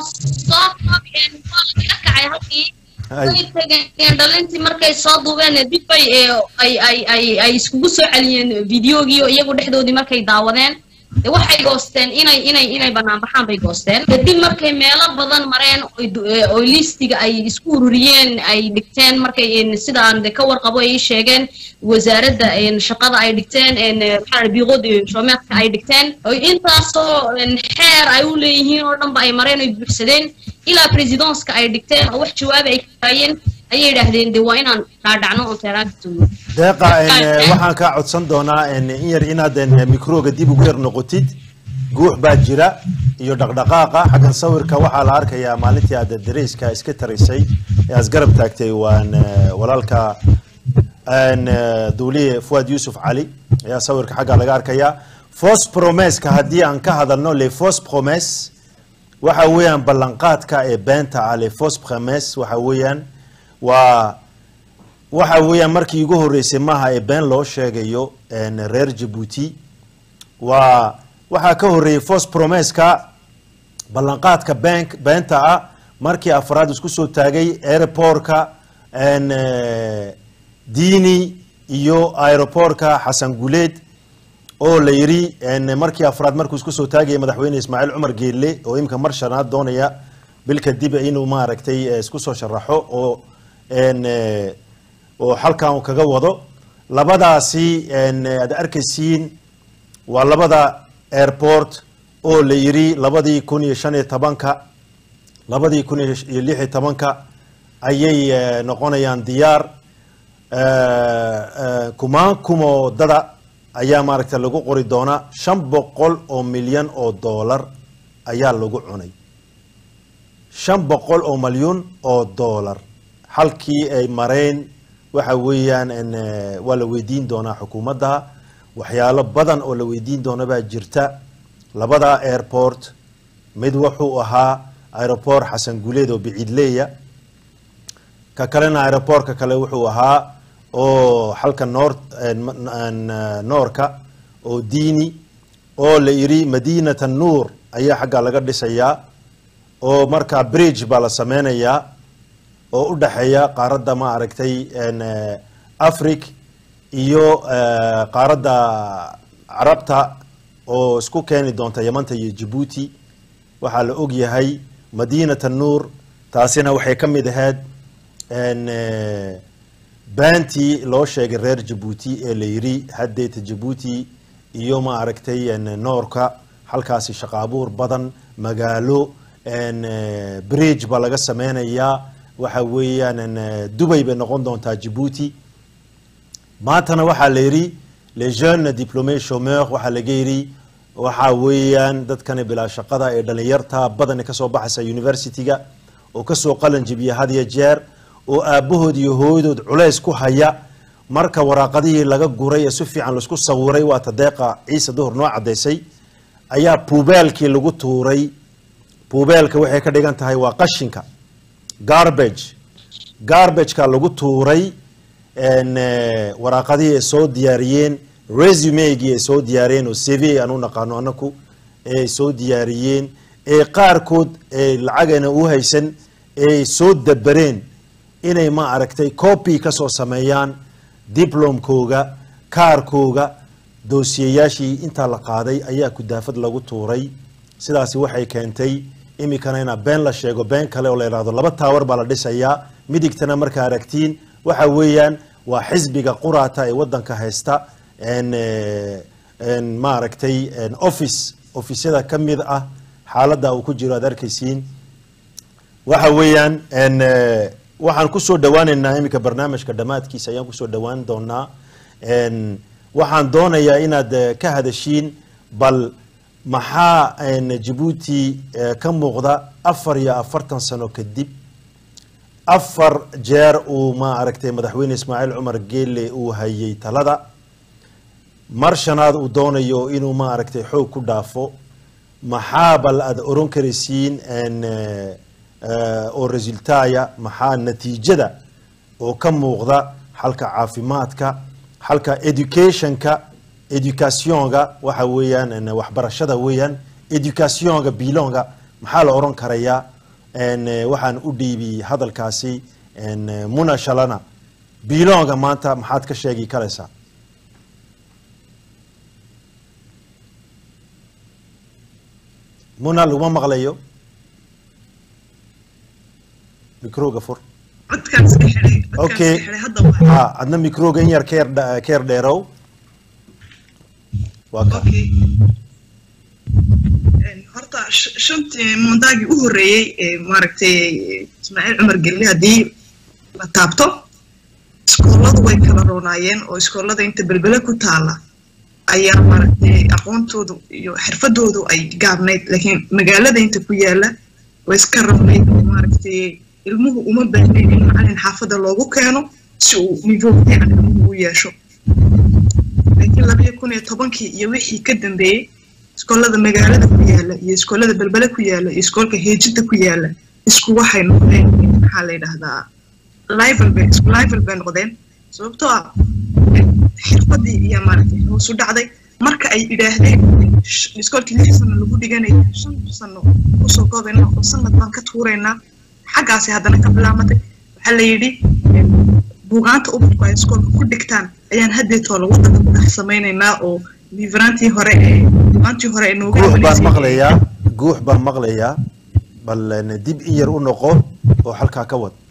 ay dhalintii markay soo duubeen dib ay ay ay ay iskugu soo celiyeen videogiyo iyagu dhexdoodii markay daawadeen waxay goosteen inay inay inay banaan baxaan bay goosteen dib markay meelo badan mareen oo listiga ay isku ururiyeen ay dhigteen markay sida aan ka warqabo ay sheegeen wasaaradda shaqada ay dhigteen in waxa biiqood shoomeedka ay dhigteen oo intaasoo xeer ay u leeyihiin oo dhanba ay mareen ay buuxsadeen ilaa presidentka ay dhigteen oo wax jawaab ay kaayeen ayay yiraahdeen de waa inaan dhaadhacno oo taraagto deeqa waxaan ka codsan doonaa in yar inaad mikroga dib ugu yar noqotid guux baa jira iyo dhaqdhaqaaqa xagan sawirka waxa la arkayaa maalintii aad dareeska iska tarisay ee asgarab taagtay waan walaalka aan dawliye Fuad Yusuf Ali ayaa sawirka xaga laga arkayaa false promise ka hadii aan ka hadalno le false promise waxa weeyaan ballanqaadka ee beenta ah le false promise waxa weeyaan waa waxa weeyaan markii ugu horeysay maaha ee been loo sheegayo in reer Djibouti waa waxa ka horeeyay false promise ka ballanqaadka bank beenta ah markii afraad isku soo taagay airportka en diini iyo airportka Hassan Guelleh oo la yiri en markii afraad markuu isku soo taagay madaxweyne Ismail Omar Guelleh oo imka mar shanaad doonaya bilka dib inuu ma aragtay isku soo sharaxo oo en oo halkaan kaga wado labadaasi en aad arkaysiin waa labada airport oo la yiri labadii kun iyo shan iyo tobanka labadii kun iyo lix iyo tobanka ayay noqonayaan diyaar kumaan kumo dada ayaa maaragtay lagu qori doona shan boqol oo milyan oo dollar ayaa lagu cunay shan boqol oo milyan oo dollar halkii ay mareen waxa weeyaan in waa la weydiin doona xukuumadda waxyaalo badan oo la weydiin doona baa jirta labada airport mid wuxuu ahaa airport Hassan Guelleh oo bicidleeya ka kalena airport ka kale wuxuu ahaa oo halka north noorka oo diini oo la yiri Madinat an-Nur ayaa xagga laga dhisayaa oo markaa bridge baa la sameynayaa oo u dhaxeeya qaaradda ma aragtay africa iyo qaaradda carabta oo isku keeni doonta yamanta iyo Djibouti waxaa la og yahay madiinata nuur taasina waxay ka mid ahayd baantii loo sheegay reer Djibouti ee la yiri haddeeta Djibouti iyo ma aragtay noorka halkaasi shaqo abuur badan magaalo bridge baa laga sameynayaa waxa weeyaan Dubai bay noqon doontaa Djibouti maantana waxaa la yiri les jeunes diplômés chômeurs waxaa laga yiri waxa weeyaan dadkan bilaa shaqada ee dhalinyarta badan ka soo baxaysa university-ga oo ka soo qalan jibiya hadiya jeer oo aabahood iyo hooyadood culays ku haya marka waraaqadii laga guray ee si fiican la isku sawiray waa tadeeqa ciise duhur noo cadeysay ayaa puubaalkii lagu tuuray puubaalka waxay ka dhigan tahay waa qashinka garbage garbage ka lagu tuuray en waraaqadii ay soo diyaariyeen resume-gii ay soo diyaariyeen oo C V aan u naqaano anaku ay soo diyaariyeen ee qaarkood ee lacagana u haysan ay soo dabareen inay ma aragtay copy ka soo sameeyaan diplomkooga kaarkooga doosiyayaashii inta la qaaday ayaa ku daafad lagu tuuray sidaasi waxay keentay imikana ina been la sheego been kale oo la yiraahdo laba taawar baa la dhisayaa midigtana marka aragtiin waxa weeyaan waa xisbiga quraata ee wadanka haysta en en ma aragtay en office officeada kamid ah xaaladda uu ku jiro aad arkaysiin waxa weeyaan en waxaan ku soo dhawaaneynaa imika barnaamijka dhamaadkiisa ayaan ku soo dhawaan doonaa en waxaan doonayaa inaad ka hadashiin bal maxaa en Djibouti ka muuqda afar iyo afartan sano kadib afar jeer uu ma aragtay madaxweyne Ismail Omar Guelleh uu hayay talada mar shanaad uu doonayo inuu ma aragtay xoog ku dhaafo maxaa bal aad oran karaysiin en oo resultaaya maxaa natiijada oo ka muuqda halka caafimaadka halka educationka educationga waxa weeyaan waxbarashada weeyaan educationga bilonga maxaa la oran karayaa en waxaan u dhiibi hadalkaasi en muna shalana bilonga maanta maxaad ka sheegi karaysaa muna luma maqlayo mikroga fur okay ha adna mikroga in yar keer keer dheerow okay horta shantii mondaagi u horeeyay ee maaragtay Ismail Omar Guelleh hadii la taabto iskooladu way kala roonaayeen oo iskoolada inta balbala ku taala ayaa maaragtay aqoontoodu iyo xirfadoodu ay gaabnayd laakiin magaalada inta ku yaala way iska roonayd maaragtay ilmuhu uma baahnayn in macallin xaafada loogu keeno si uu niveau fiican u yeesho laakiin laba kun iyo tobankii iyo wixii ka dambeeyay iskoolada magaalada ku yaala iyo iskoolada balbala ku yaala iyo iskoolka heejinta ku yaala isku waxay noqdeen maxaa la yiraahdaa level bay isku level bay noqdeen sababtoo ah xirfadii iyo maaragtay hoos u dhacday marka ay idhaahdeen iskoolkii lix sano lagu dhiganayo shan sano kusoo koobayna oo sanad baan ka tuuraynaa xaggaasi haddana ka bilaamatay waxaa la yidhi buugaanta ubadku ay iskoolka ku dhigtaan ayaan haddeetoola waddanka ku dhex samaynaynaa oo liverantii hore ee buugaantii hore ee nooga guux baan maqlayaa guux baan maqlayaa bal dib in yar u noqo oo halkaa ka wad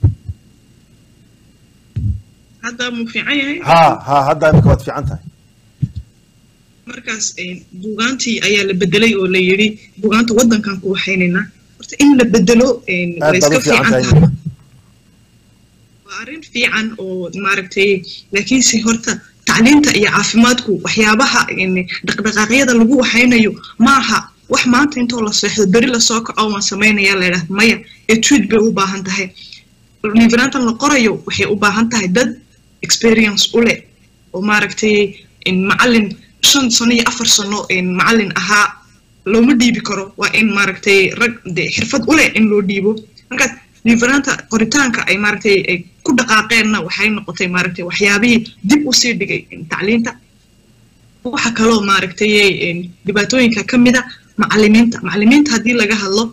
hadda mu fiican yahay ha ha hadda imika waad fiican tahay markaas buugaantii ayaa la bedelay oo la yidhi buugaanta waddankan ku waxaynaynaa horta in la bedelo way iska fiican tahay waa arrin fiican oo maaragtay laakiin si horta tacliinta iyo caafimaadku waxyaabaha dhaqdhaqaaqyada lagu waxaynayo maaha wax maanta intoo la seexdo beri la soo kaco waan samaynayaa la yidhaahdo maya etude bay u baahan tahay liverantan la qorayo waxay u baahan tahay dad experience u leh oo maaragtay macallin shan sano iyo afar sano macallin ahaa looma dhiibi karo waa in maaragtay rag de xirfad u leh in loo dhiibo markaas liveranta qoritaanka ay maaragtay ay ku dhaqaaqeenna waxay noqotay maaragtay waxyaabihii dib u sii dhigay tacliinta waxa kaloo maaragtay dhibaatooyinka ka mid ah macallimiinta macallimiinta haddii laga hadlo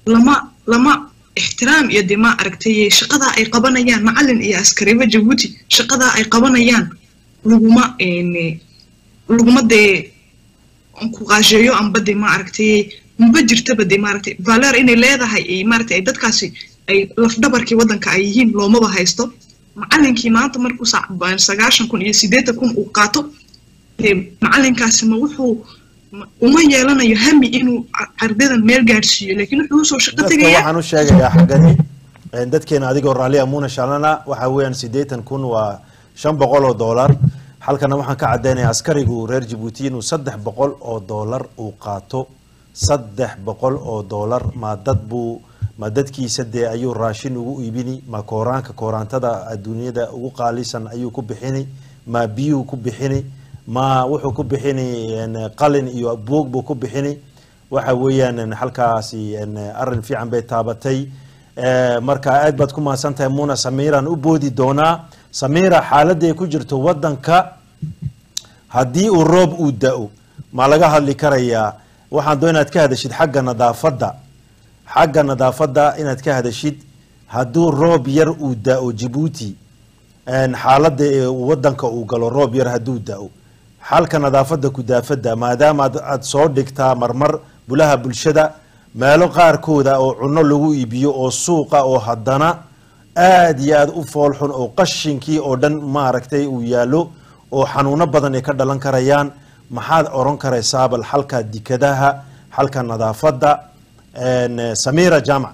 lama lama احترام يدي ما أركتي شقدا أي قبنا معلن يا عسكري وجبوتي شقدا أي قبنا لقما إني لقما ده أنكو غاجيو أم بدي ما أركتي مبجر تبدي ما أركتي فالر إني لا ده هاي ما أركتي دت كاسي أي لفدبر كي ودن كأيهين لو ما بهايستو معلن كي ما أنت مركو صعب بان سجاشن كون يسيدته كون وقاته معلن كاسي موحو وما يلنا يهمي إنه عردنا ميرجارشي لكن هو سو شقة تجيه. waxaan u sheegayaa xaggani dadkeena adigoo raali amuuna shalana waxa weeyaan sideetan kun waa shan boqol oo dollar halkana waxaan ka cadeynayaa askarigu reer Djibouti inuu saddex boqol oo dollar uu qaato saddex boqol oo dollar ma dad buu ma dadkiisa dee ayuu raashin ugu iibini ma kooraanka kooraantada adduunyada ugu qaalisan ayuu ku bixini ma biyo ku bixini ما وحو كبحيني ان قلن iyo buug buu ku bixini waxa weeyaan halkaasi in arin fiican bay taabatay marka aad baad ku maasantahay Muna Samiran u boodi doona Samira xaaladda ay ku jirto wadanka hadii uu roob u da'o ma laga hadli karayaa waxaan doonaa inaad ka hadashid xagga nadaafadda xagga nadaafadda inaad ka hadashid haduu roob yar u da'o Djibouti ان xaaladda wadanka uu galo roob yar haduu da'o halka nadaafadda ku daafada maadaama aad soo dhigtaa marmar bulaha bulshada meelo qaar kooda oo cunno lagu iibiyo oo suuqa oo haddana aad iyo aad u foolxun oo qashinkii oo dhan ma aragtay uu yaalo oo xanuuno badan ay ka dhalan karayaan maxaad oran karaysaa bal halka dikadaha halka nadaafadda en Samira Jamac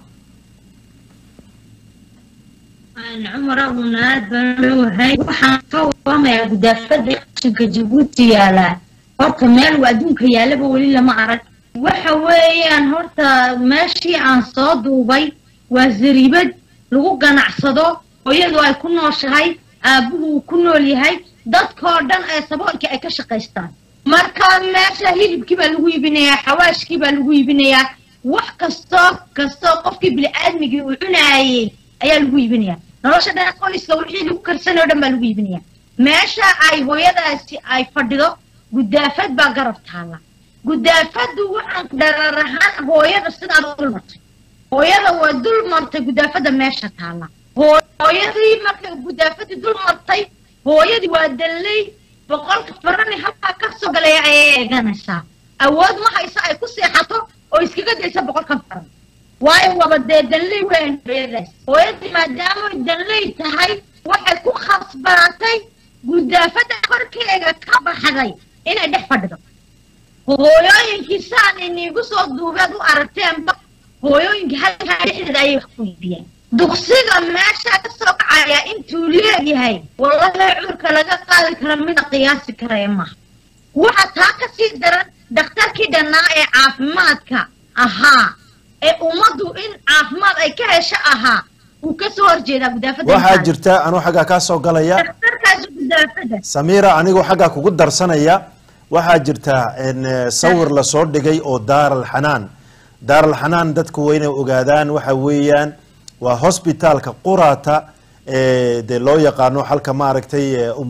عمره وناد بروهاي waxaan ka waramayaa gudaafada qashinka Djibouti yaala horta meel waadunka yaalaba wali lama arag waxa weeyaan horta meeshii aan soo duubay waa zariibad lagu ganacsado hooyadu ay ku nooshahay aabuhu ku nool yahay dadka oo dhan ay saboolka ay ka shaqeystaan marka meesha hilibkii baa lagu iibinayaa xawaashkii baa lagu iibinayaa wax kasto kasto qofkii bili aadmigii uu cunaayay ayaa lagu iibinayaa nolosha dhan qoyska wixii lagu karsanay dhan baa lagu iibinayaa meesha ay hooyadaasi ay fadhido gudaafad baa garab taala gudaafadu waxaan dararahan hooyada sidaad u dulmartay hooyada waa dulmartay gudaafada meesha taala hooyadii markay gudaafadii dulmartay hooyadii waa dalay boqolka farani halkaa ka soo galay ay eeganaysaa awood ma haysa ay ku seexato oo iskaga daysa boqolka faran waayo waba dee dalay weyn beedas hooyadii maadaama dalay tahay waxay ku khasbaatay gudaafada korkeega ka baxday inay dhex fadhido hooyooyinkii saan inigu soo duubeed u aragteenba hooyooyinkii halkaa dhexdeeda ayay wax ku iibiyeen dugsiga meesha ka soo kacaya intuu leeyahay wallahi cudurka laga qaadi karo mida qiyaasi karaya maaha waxa taa ka sii daran dhakhtarkii dhannaa ee caafimaadka ahaa ee ummadu in caafimaad ay ka hesho ahaa uu ka soo horjeedaa gudaafada waxaa jirta anuu xagga ka soo galaya dhakhtarkaas gudaafada Samira anigoo xagga kugu darsanaya waxaa jirta in sawir la soo dhigay oo Daar al-Hanaan Daar al-Hanaan dadku wayna ogaadaan waxa weeyaan waa hospitaalka quraata ee de loo yaqaano halka ma aragtay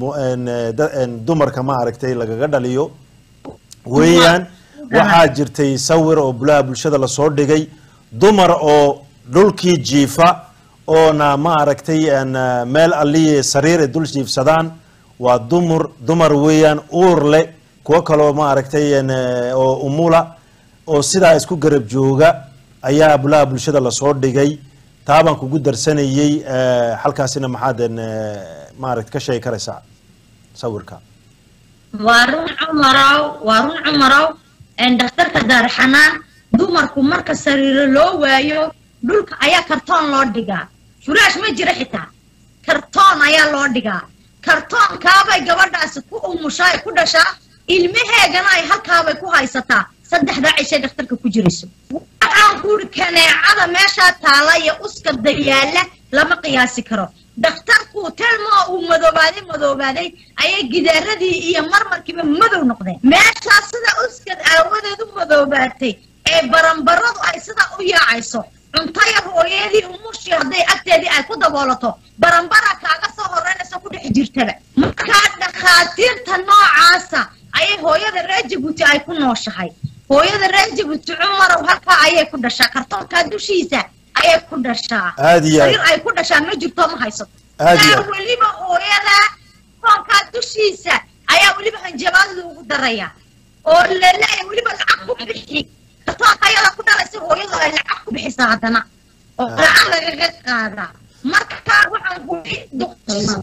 dumarka ma aragtay lagaga dhaliyo weeyaan waxaa jirtay sawir oo bulaha bulshada la soo dhigay dumar oo dhulkii jiifa oo na ma aragtay meel aliye sariir dul jiifsadaan waa dumar dumar weeyaan uur leh kuwa kale ma aragtay oo umula oo sidaa isku garab jooga ayaa bulaha bulshada la soo dhigay taaban kugu darsanayay halkaasina maxaad ma aragtay ka shay karaysaa sawirka waarun umaraw waarun umaraw en dhakhtarka Daar al-Hanaan dumarku marka sariiro loo waayo dhulka ayaa kartoon loo dhigaa furaash ma jira xitaa kartoon ayaa loo dhigaa kartoon kaabay gabadhaas ku umushay ku dhashaa ilmaheegana ay halkaabay ku haysataa saddexda cishay dhakhtarka ku jirayso waxaan ku kaneecada meesha taala iyo uska dayaala lama qiyaasi karo dhakhtarku telmo uu madoobaday madoobaday ayay gidaaradii iyo marmarkiiba madow noqdeen meesha sida uska aawadeedu madoobaatay ee baranbaradu ay sida u yaacayso cunto yar hooyadii umushi hadday agteedii ay ku daboolato baranbara kaaga soo horeynaysa ku dhex jirtaba markaa dhakhaatiirta noocaasa ayay hooyada reer Djibouti ay ku nooshahay hooyada reer Djibouti Umar halka ayay ku dhashaa kartoonka dushiisa ayay ku dhashaa sariir ay ku dhashaan ma jirto ma hayso waliba hooyada kartoonka dushiisa ayaa waliba hanjabaad ugu daraya oo leeyahay waliba lacag ku bixi kartoonka ayada ku dhalaysa hooyada ay lacag ku bixisaa hadana oo lacag laga qaada marka waxaan ku duqtayna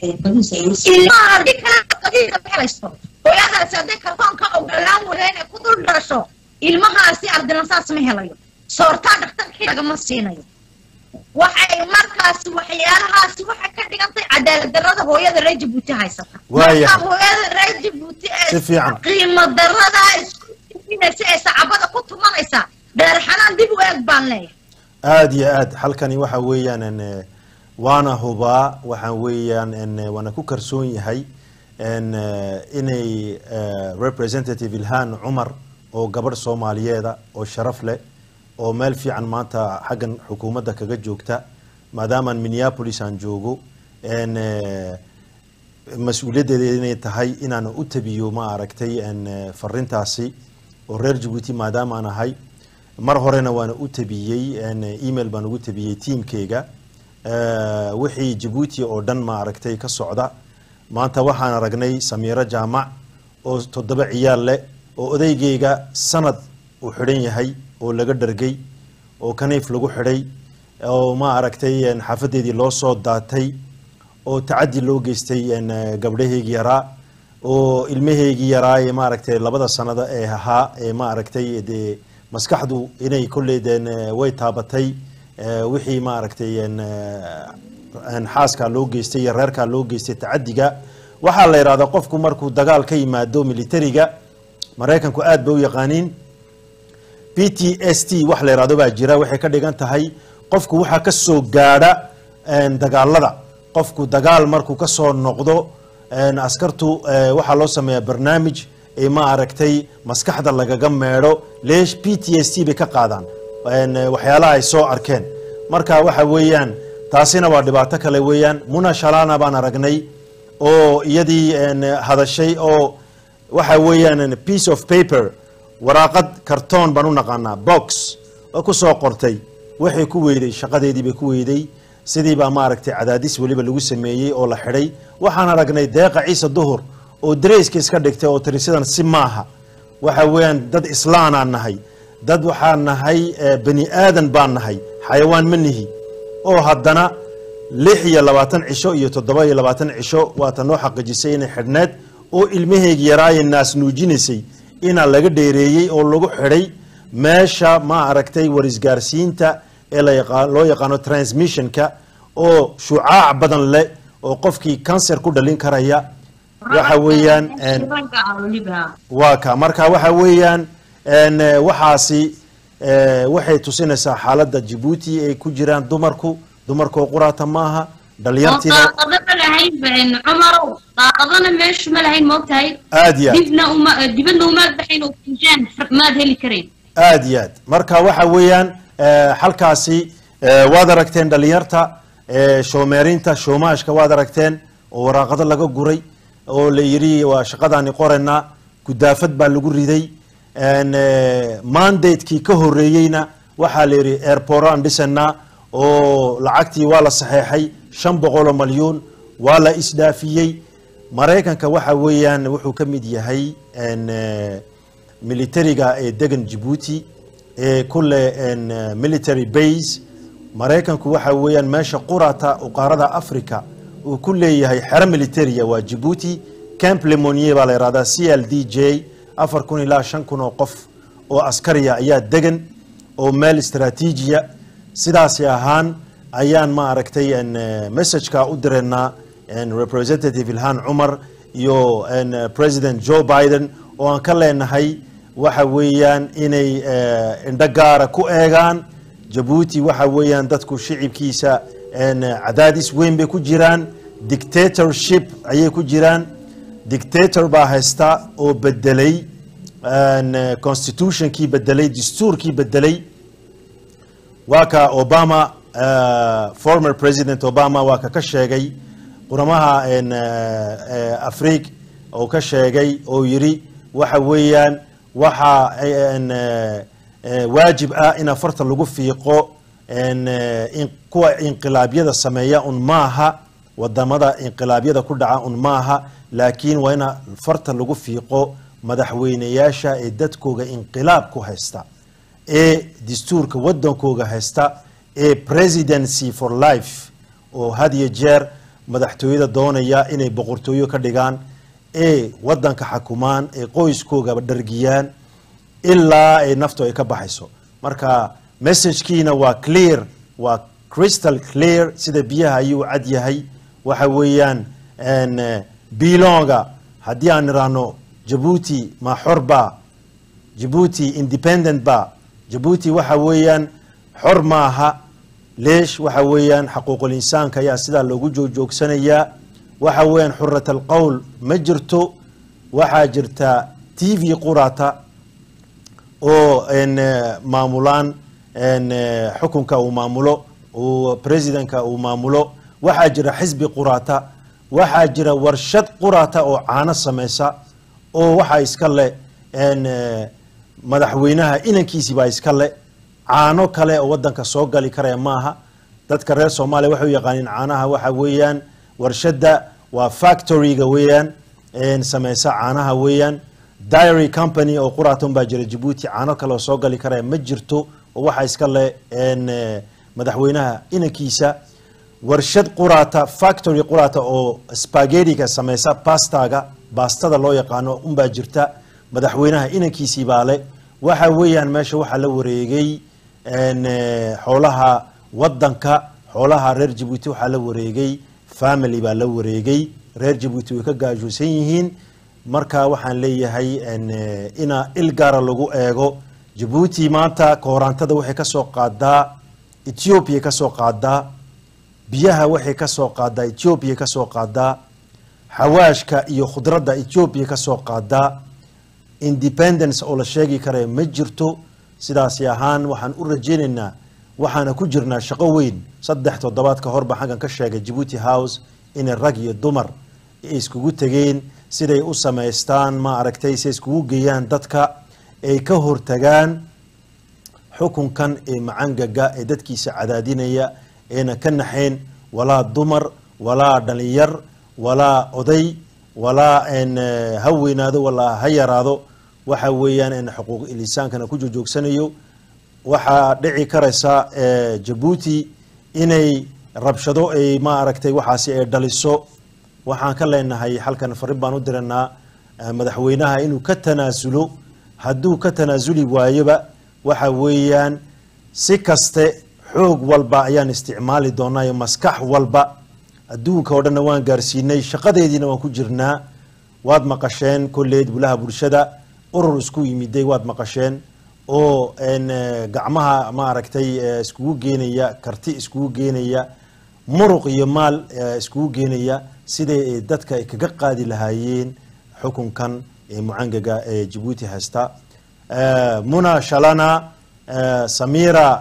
ilaa hadika qadiida baxayso hooyada saday kartoonka oo galaan wareena ku dul dhasho ilmahaasi ardinasaas ma helayo soorta dhaqtarkii laga ma siinayo waxay markaas waxyaalahaas waxa ka dhigantay cadaalad darrada hooyada reer Djibouti haysata marka hooyada reer Djibouti ee qiimo darrada isku inaysa ee sacabada ku tumanaysa dheer xanaan dib u eeg baan leeyahay aad iyo aad halkani waxa weeyaan in waana huba waxa weeyaan in wana ku karsoon yahay in inay representative Ilhan Omar oo gabar Soomaaliyeeda oo sharaf leh oo meel fiican maanta xagan xukuumadda kaga joogta maadaama Minneapolis aan joogo in mas'uuliyadeeda inay tahay inaan u tabiyo ma aragtay in farintaasi oo reer Djibouti maadaama aan ahay mar horena waan u tabiyay in email baan ugu tabiyay teamkeyga wixii Djibouti oo dhan ma aragtay ka socda maanta waxaan aragnay Samiira Jaamac oo toddoba ciyaal leh oo odaygeyga sanad uu xidhan yahay oo laga dhargay oo kaniif lagu xidhay oo ma aragtay xaafadeedii loo soo daatay oo tacadi loo geystay gabdhaheygii yaraa oo ilmaheygii yaraa ee ma aragtay labada sanada ee ahaa ee ma aragtay de maskaxdu inay kulleedeen way taabatay wixii ma aragtay ان xaaska loo geystay iyo reerka loo geystay tacadiga waxa la yiraahdaa qofku markuu dagaal ka yimaado militariga Mareykanku aad bay u yaqaaniin P T S D wax la yiraahdo baa jira waxay ka dhigan tahay qofku waxa ka soo gaadha dagaalada qofku dagaal markuu ka soo noqdo askartu waxa loo sameeyaa barnaamij ee ma aragtay maskaxda lagaga meedho leesh P T S D bay ka qaadaan waxyaalaha ay soo arkeen marka waxa weeyaan taasina waa dhibaato kale weeyaan Muna Shalana baan aragnay oo iyadii hadashay oo waxa weeyaan piece of paper waraaqad kartoon baan u naqaanaa box oo ku soo qortay waxay ku weeday shaqadeedii bay ku weeday sidii baa ma aragtay cadaadis waliba lagu sameeyay oo la xidhay waxaan aragnay deeqa ciise duhur oo dareyska iska dhigtay oo tirisidan si maaha waxa weeyaan dad islaan aan nahay dad waxaan nahay bani aadan baan nahay xayawaan ma nihi oo haddana lix iyo labaatan cisho iyo toddoba iyo labaatan cisho waa tan noo xaqiijisay inay xidhneed oo ilmaheegi yaraaye naas nuujinaysay ina laga dheereeyay oo lagu xidhay meesha ma aragtay warisgaarsiinta ee loo yaqaano transmissionka oo shucaac badan leh oo qofkii cancer ku dhalin karaya waxa weeyaan waa ka marka waxa weeyaan waxaasi waxay tusinaysaa xaaladda Djibouti ay ku jiraan dumarku dumarku quraata maaha dhalinyartina daaqadana lahayn been Umar daaqadana meesha ma lahayn moogtahay aadiya dibna uma dibna uma baxin oo finjaan ma heli kareen aadiyaad marka waxa weeyaan halkaasi waad aragteen dhalinyarta shoomeerinta shoomaashka waad aragteen oo waraaqada laga guray oo la yiri waa shaqadani qorana gudaafad baa lagu riday ان mandate ki ka horeeyayna waxa la yiri airport aan dhisana oo lacagtii waa la saxeexay shan boqol milyan waa la isdaafiyay Mareykanka waxa weeyaan wuxuu ka mid yahay in militariga ee degan Djibouti ee kulle in military base Mareykanku waxa weeyaan meesha quraata oo qaarada Afrika uu ku leeyahay xero military waa Djibouti Camp Lemonnier baa la yiraahdaa C L D J afar kun ilaa shan kun oo qof oo askariya ayaa degan oo meel istiraatiijiya sidaas ahaan ayaan ma aragtay in message-ka u direena in representative Ilhan Omar iyo in president Joe Biden oo aan ka leenahay waxa weeyaan inay indhagaara ku eegaan Djibouti waxa weeyaan dadku shicibkiisa in cadaadis weyn bay ku jiraan dictatorship ayay ku jiraan dictator baa haysta oo bedelay an constitution ki bedelay dastuur ki bedelay waka Obama former president Obama waka ka sheegay quramaha in Afrika oo ka sheegay oo yiri waxa weeyaan waxa waajib ah in farta lagu fiiqo in kuwa inqilaabyada sameeya un maaha wadamada inqilaabyada ku dhaca un maaha laakiin waa in farta lagu fiiqo madaxweynayaasha ee dadkooga inqilaab ku haysta ee dastuurka wadankooga haysta ee presidency for life oo had iyo jeer madaxtooyada doonaya inay boqortooyo ka dhigaan ee wadanka xukumaan ee qoyskooga dhargiyaan ilaa ay naftu ay ka baxayso marka message-kiina waa clear waa crystal clear sida biyaha ayuu cad yahay waxa weeyaan bilonga haddii aan niraano Djibouti ma xorba Djibouti independent ba Djibouti waxa weeyaan xor maaha leesh waxa weeyaan xuquuqul insaanka ayaa sida loogu joogjoogsanaya waxa weeyaan xurratul qawl ma jirto waxa jirta T V quraata oo en maamulaan en xukunka uu maamulo oo presidentka uu maamulo waxa jira xisbi quraata waxa jira warshad quraata oo caana sameeysa oo waxa iska leh en madaxweynaha inankiisi baa iska leh caano kale oo wadanka soo gali kara maaha dadka reer Soomaaliya waxa u yaqaaniin caanaha waxa weeyaan warshada waa factory-ga weeyaan en sameeysa caanaha weeyaan dairy company oo quraatan baa jira Djibouti caano kale oo soo gali kara ma jirto oo waxa iska leh en madaxweynaha inankiisa warshad quraata factory quraata oo spaghetti-ga sameeysa pasta-ga bastada loo yaqaano un baa jirta madaxweynaha inankiisi baa leh waxa weeyaan meesha waxa la wareegay en xoolaha wadanka xoolaha reer Djibouti waxa la wareegay family baa la wareegay reer Djibouti way ka gaajoosan yihiin marka waxaan leeyahay en ina ilgaara lagu eego Djibouti maanta koorantada waxay ka soo qaadaa Ethiopia ka soo qaadaa biyaha waxay ka soo qaadaa Ethiopia ka soo qaadaa xawaashka iyo khudradda Ethiopia ka soo qaadaa independence oo la sheegi karo ma jirto sidaas ahaan waxaan u rajaynaynaa waxaana ku jirnaa shaqo weyn saddex toddobaad ka hor baan xagan ka sheegay Djibouti House in rag iyo dumar ay iskugu tageen siday u sameystaan ma aragtay si iskugu geeyaan dadka ay ka hortagaan xukunkan ee macangaga ee dadkiisa cadaadinaya eena ka naxeen walaa dumar walaa dhalinyar walaa oday walaa en haweenaado walaa hayaraado waxa weeyaan in xuquuq insaankana ku joogsanayo waxa dhici karaysa Djibouti inay rabshado ay ma aragtay waxaasi ay dhaliso waxaan ka leenahay halkan fariin baan u diranaa madaxweynaha inuu ka tanaasulo hadduu ka tanaasuli waayaba waxa weeyaan si kaste xoog walba ayaan isticmaali doonaa maskax walba adduunka oo dhan waan gaarsiinay shaqadeedina waan ku jirnaa waad maqasheen kulleed bulaha bulshada urur isku yimiday waad maqasheen oo en gacmaha ma aragtay iskugu geenaya karti iskugu geenaya muruq iyo maal iskugu geenaya sidee dadka ay kaga qaadi lahaayeen xukunkan ee mucangaga ee Djibouti haysta muna shalana samira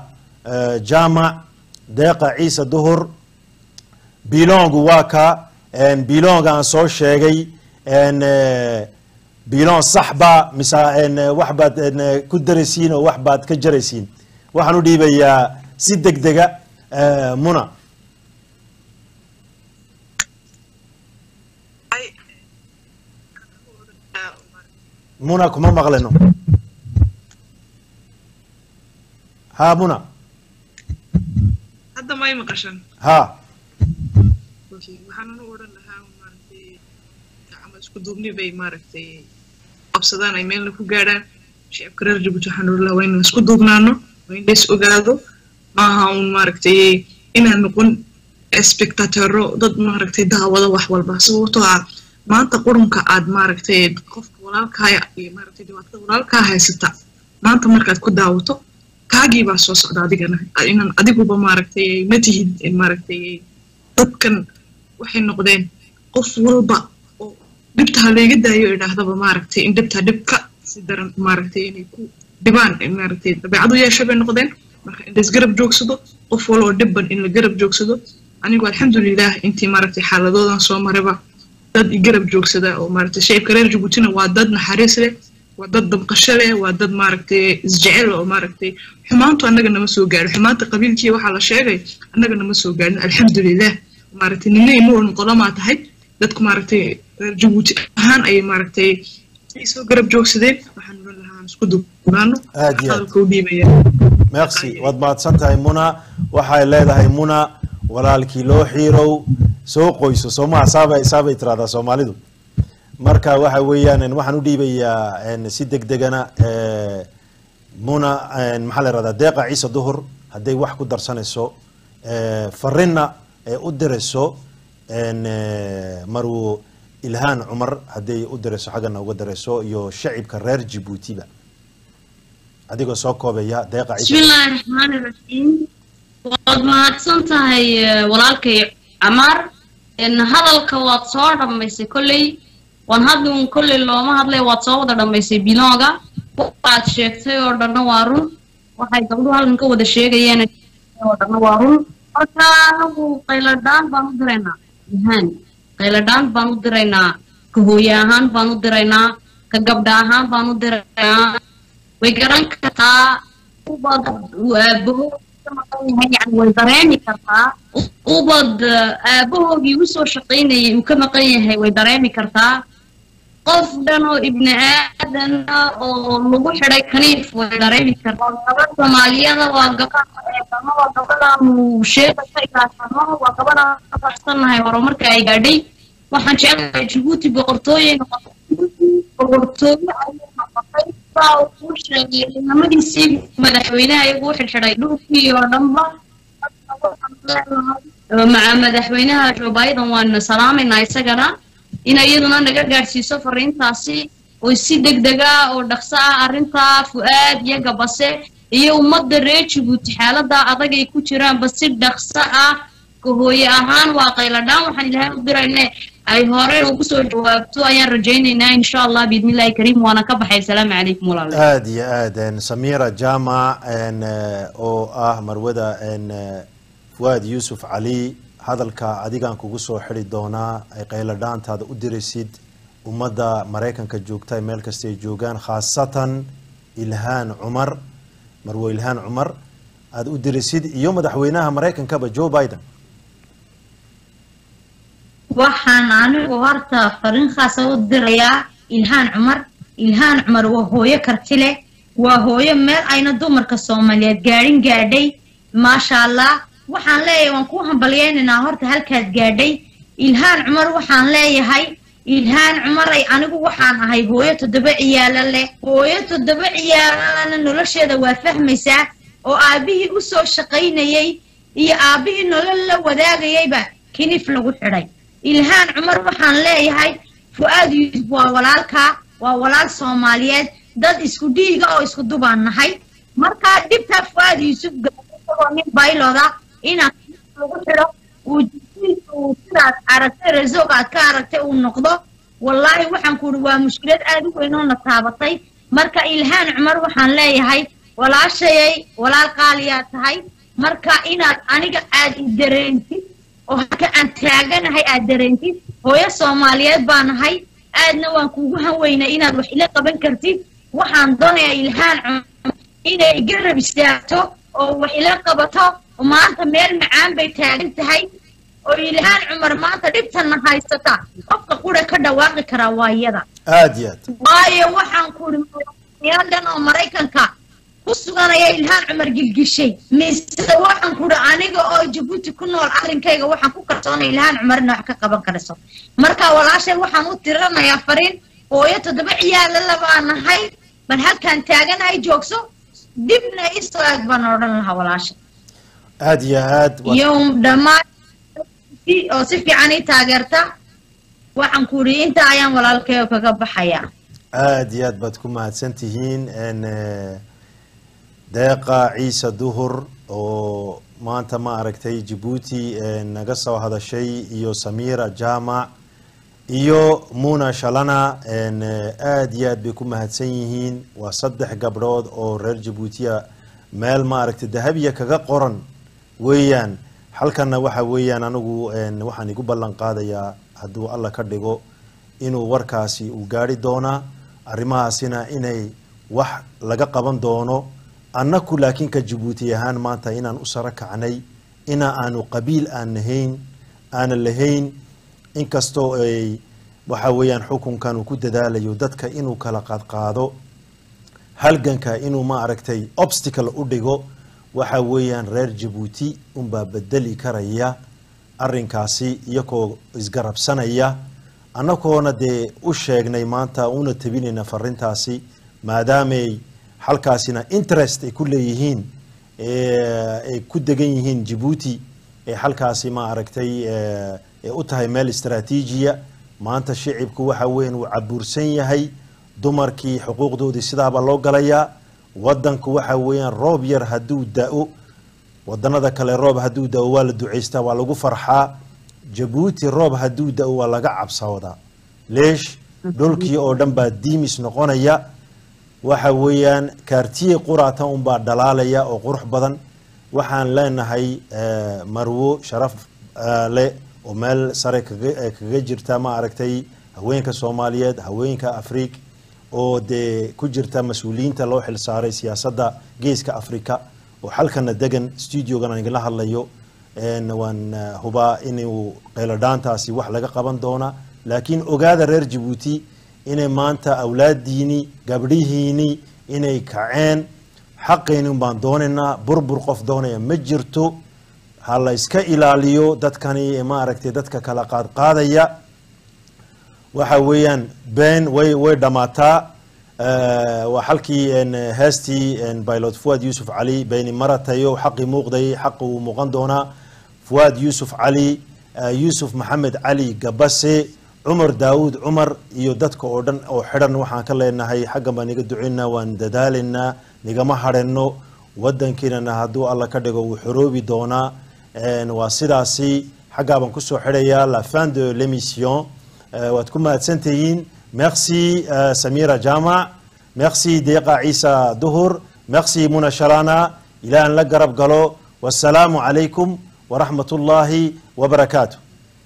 jama deeqa ciisa duhur bilongu waa ka en bilonga aan soo sheegay en bilon saxba misa en wax baad ku daraysiin oo wax baad ka jaraysiin waxaan u dhiibayaa si degdega muna muna kuma maqleno ha muna hadda may maqashan ha waxaan u oran lahaa maartay ama isku duubni bay maartay qabsadaan ay meel ku gaaraan shacabka reer Djibouti waxaan u lahaa inaan isku duubnaano in la is ogaado maaha un maartay inaan noqon spectatoro dad maartay daawada wax walba sababtoo ah maanta qurunka aad maartay qofka walaalkaaga iyo maartay dhibaatada walaalkaa haysata maanta markaad ku daawato kaagii baa soo socda adigana inaan adiguba maartay ma tihid maartay dadkan waxay noqdeen qof walba oo dhibta laga daayo idhaahdaba maartay in dhibta dhibka si daran maartay inay ku dibaan maartay dabeecadu yeesho bay noqdeen marka in la garab joogsado qof walba dhibban in la garab joogsado anigu alxamdulillah intii maartay xaaladoodan soo maraba dad i garab joogsada oo maartay shacabka reer Djibouti waa dad naxariis leh ودد دمقشله ودد ماركتي إسجعل وماركتي حمانتو أننا نمسو قال حمانت قبيل كي وحلا شيء أننا نمسو قال الحمد لله ماركتي نني مو المقدمات هاي دتك ماركتي جيبوتي هان أي ماركتي يسوع قرب جوكسدين وحنا لها نسكدو كلانو هذا كودي بيا ميرسي وضبط سنتها منى وحي لها منى ولا الكيلو حيرو سوق ويسو سوما صابة صابة ترى سوماليدو marka waxa weeyaan waxaan u dhiibayaa in si degdegana ee muna maxaa la radaa deeqa ciise duhur haday wax ku darsanayso ee farina ee u dirayso in marwo ilhaan umar haday u dirayso xagana uga dirayso iyo shacibka reer Djibouti ba adigoo soo koobaya deeqa ciise bismillaahir rahmaanir rahiim wad mahadsantahay walaalkay Omar in hadalka waad soo dhamaysay kulay وان هادون كل اللي ما هاد لي واتساب ودا دمبيسي بيلوغا وقاد شيغتay oo dhan waarun waxay gabdhuhu halkan ka wada sheegayeen oo dhan waarun marka anagu qayladaan baan u direynaa yahan qayladaan baan u direynaa ka hooyahan baan u direynaa ka gabdhahan baan u direynaa way garan kartaa ubad aabaho يعني ويدريني كرتا ubad aabahoogii u soo shaqeynayay uu ka maqan yahay way dareemi kartaa qof dhan oo ibn aadan oo lagu xiray kaniif way dareemi kartaa gabadha Soomaaliyada waa gabadha waa gabadha uu sheegay kaasano waa gabadha farsanahay horumarka ay gaadhay waxaan jeclahay Djibouti boqortooyeen boqortooyo ay noqotay baa uu sheegay nimadii madaxweynaha ay ugu xirxiray dhulkii oo dhanba مع مدحوينها جو بايدن وان سلامي نايسغنا إن أيضنا نقدر سيسو فرين تاسي ويسي دقدقا أو دقسا أرنتا فؤاد يقا بسي إيو مد ريتش بوتحالة دا أضاقا يكو تيران بسي دقسا كهوي أهان واقيلا دان وحان لها مقدر إنه أي هورين وقصو جوابتو أيان رجينينا إن شاء الله بإذن الله الكريم وانا كبحي السلام عليكم والله آد يا آد سميرة جامع إن أو آه مرودا إن فؤاد يوسف علي هذا الكا أديكان كوجسو حري دونا قيل دان هذا أدرسيد ومدى مريكان كجوكتاي ملك استيجوجان خاصة إلهان عمر مروي إلهان عمر هذا أدرسيد يوم دحويناها مريكان كبا جو بايدن waxaan anigu horta farin khaas u dirayaa ilhaan Umar ilhaan Umar waa hooyo karti leh waa hooyo meel ayna dumarka Soomaaliyeed gaarin gaadhay ma sha Allah waxaan leeyahay waan ku hambalyeynaa horta halkaas gaadhay ilhaan Umar waxaan leeyahay ilhaan Umar ay anigu waxaan ahay hooyo toddoba ciyaal leh hooyo toddoba ciyaal nolosheeda waa fahmaysaa oo aabihii u soo shaqeynayay iyo aabihii nolol la wadaagayayba kinif lagu xiray ilhaan Umar waxaan leeyahay fuad waa walaalka waa walaal Soomaaliyeed dad isku dhiiga oo isku dubaan nahay marka dibta fuad Yusuf gabadha nin baylooda ina lagu xiro uu uu sidaas aragtay resogaad ka aragtay uu noqdo wallahi waxaan ku waa mushkilad aad u weyn oo na taabatay marka ilhaan Umar waxaan leeyahay walaashay walaal qaaliya tahay marka inaad aniga aad dareentid oo halka aan taaganahay aad dareentid hooyo Soomaaliyeed baan ahay aadna waan kuugu hanweynaa inaad wax ila qaban kartid waxaan doonayaa ilhaan inay garab istaagto oo wax ila qabato maanta meel macaan bay taagan tahay oo ilhaan Umar maanta dhibtan haysata qofka qura ka dhawaaqi kara waayada aad yaad waayo waxaan ku yaadan oo Mareykanka kusuganaya ilhaan Umar gilgishay mise waxaan ku aniga oo Djibouti ku nool arrinkayga waxaan ku kalsoonay ilhaan Umar nooc ka qaban karayso marka walaashay waxaan u tiranayaa fariin hooyo toddoba ciyaal labaanahay bal halkan taaganahay joogso dibna istaag baan oran lahaa walaashay aad ya aad yom dhamaan oo si fiican ay taageerta waxaan ku ri inta ayaan walaalkay kaga baxaya aad ya aad bad ku mahadsantihiin in deeqa ciise duhur oo maanta ma aragtay Djibouti naga soo hadashay iyo Samira Jaamac iyo Muna Shalana in aad iyo aad bay ku mahadsan yihiin waa saddex gabdhood oo reer Djibouti meel ma aragtay dahabiya kaga qoran weeyaan halkana waxa weeyaan anigu waxaan igu ballan qaadayaa hadduu alla ka dhigo inuu warkaasi uu gaari doona arrimahaasina inay wax laga qaban doono annaku laakiin ka Djibouti ahaan maanta inaan u sara kacnay ina aanu qabiil aan nahayn aan lahayn inkastoo ay waxa weeyaan xukunkan uu ku dadaalayo dadka inuu kala qaad qaado halganka inuu ma aragtay obstacle u dhigo waxa weeyaan reer Djibouti un baa bedeli karaya arrinkaasi iyagoo isgarabsanaya annagoona dee u sheegnay maanta una tabinayna farintaasi maadaamay halkaasina interest ay ku leeyihiin ee ku degan yihiin Djibouti ee halkaasi ma aragtay ee u tahay meel istaraatiijiya maanta shicibku waxa weyn uu cabursan yahay dumarkii xuquuqdoodii sidaaba loo galayaa wadanku waxa weeyaan roob yar haduu da'o wadanada kale roob haduu da'o waa la duceystaa waa lagu farxaa Djibouti roob haduu da'o waa laga cabsawada leesh dhulkii oo dhan baa diimis noqonaya waxa weeyaan kaartiye quraata un baa dhalaalaya oo qurux badan waxaan leenahay marwo sharaf le oo meel sare kaga jirta ma aragtay haweenka Soomaaliyeed haweenka Afrika oo de ku jirta mas'uuliyiinta loo xil saaray siyaasadda geeska Afrika oo halkan degan studio-gan aan la hadlayo een waan huba inuu qeyladaantaasi wax laga qaban doona laakiin ogaada reer Djibouti inay maanta awlaadiini gabdhihiini inay kaceen xaqeenu baan doonayna burbur qof doonaya ma jirto hala iska ilaaliyo dadkani ma aragtay dadka kala qaad qaadaya waxa weeyaan been way way dhamaata waa halkii in heestii in pilot Fuad Yusuf Ali been maratayo xaqi muuqday xaq uu muuqan doona Fuad Yusuf Ali Yusuf Mohamed Ali Gabase Umar Daoud Umar iyo dadka oo dhan oo xiran waxaan ka leenahay xagga baan iga duceynaa waan dadaalina nigama hareno wadankeena haduu alla ka dhigo uu xoroobi doona een waa sidaasi xagga baan ku soo xiraya la fin de l'émission waad ku mahadsantihiin merci Samira Jama merci Deqa Isa Duhur merci Muna Sharana ila an la garab galo wassalamu alaykum wa rahmatullahi wa barakatuh.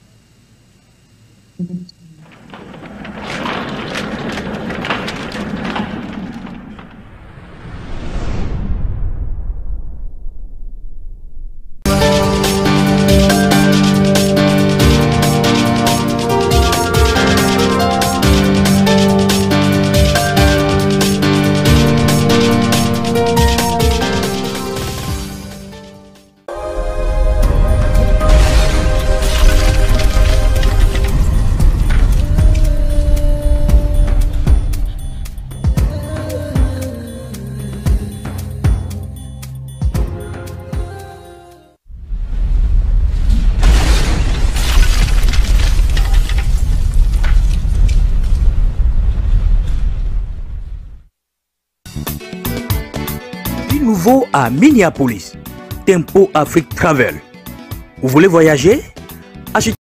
Nouveau à Minneapolis, Tempo Afrique Travel. Vous voulez voyager? Achetez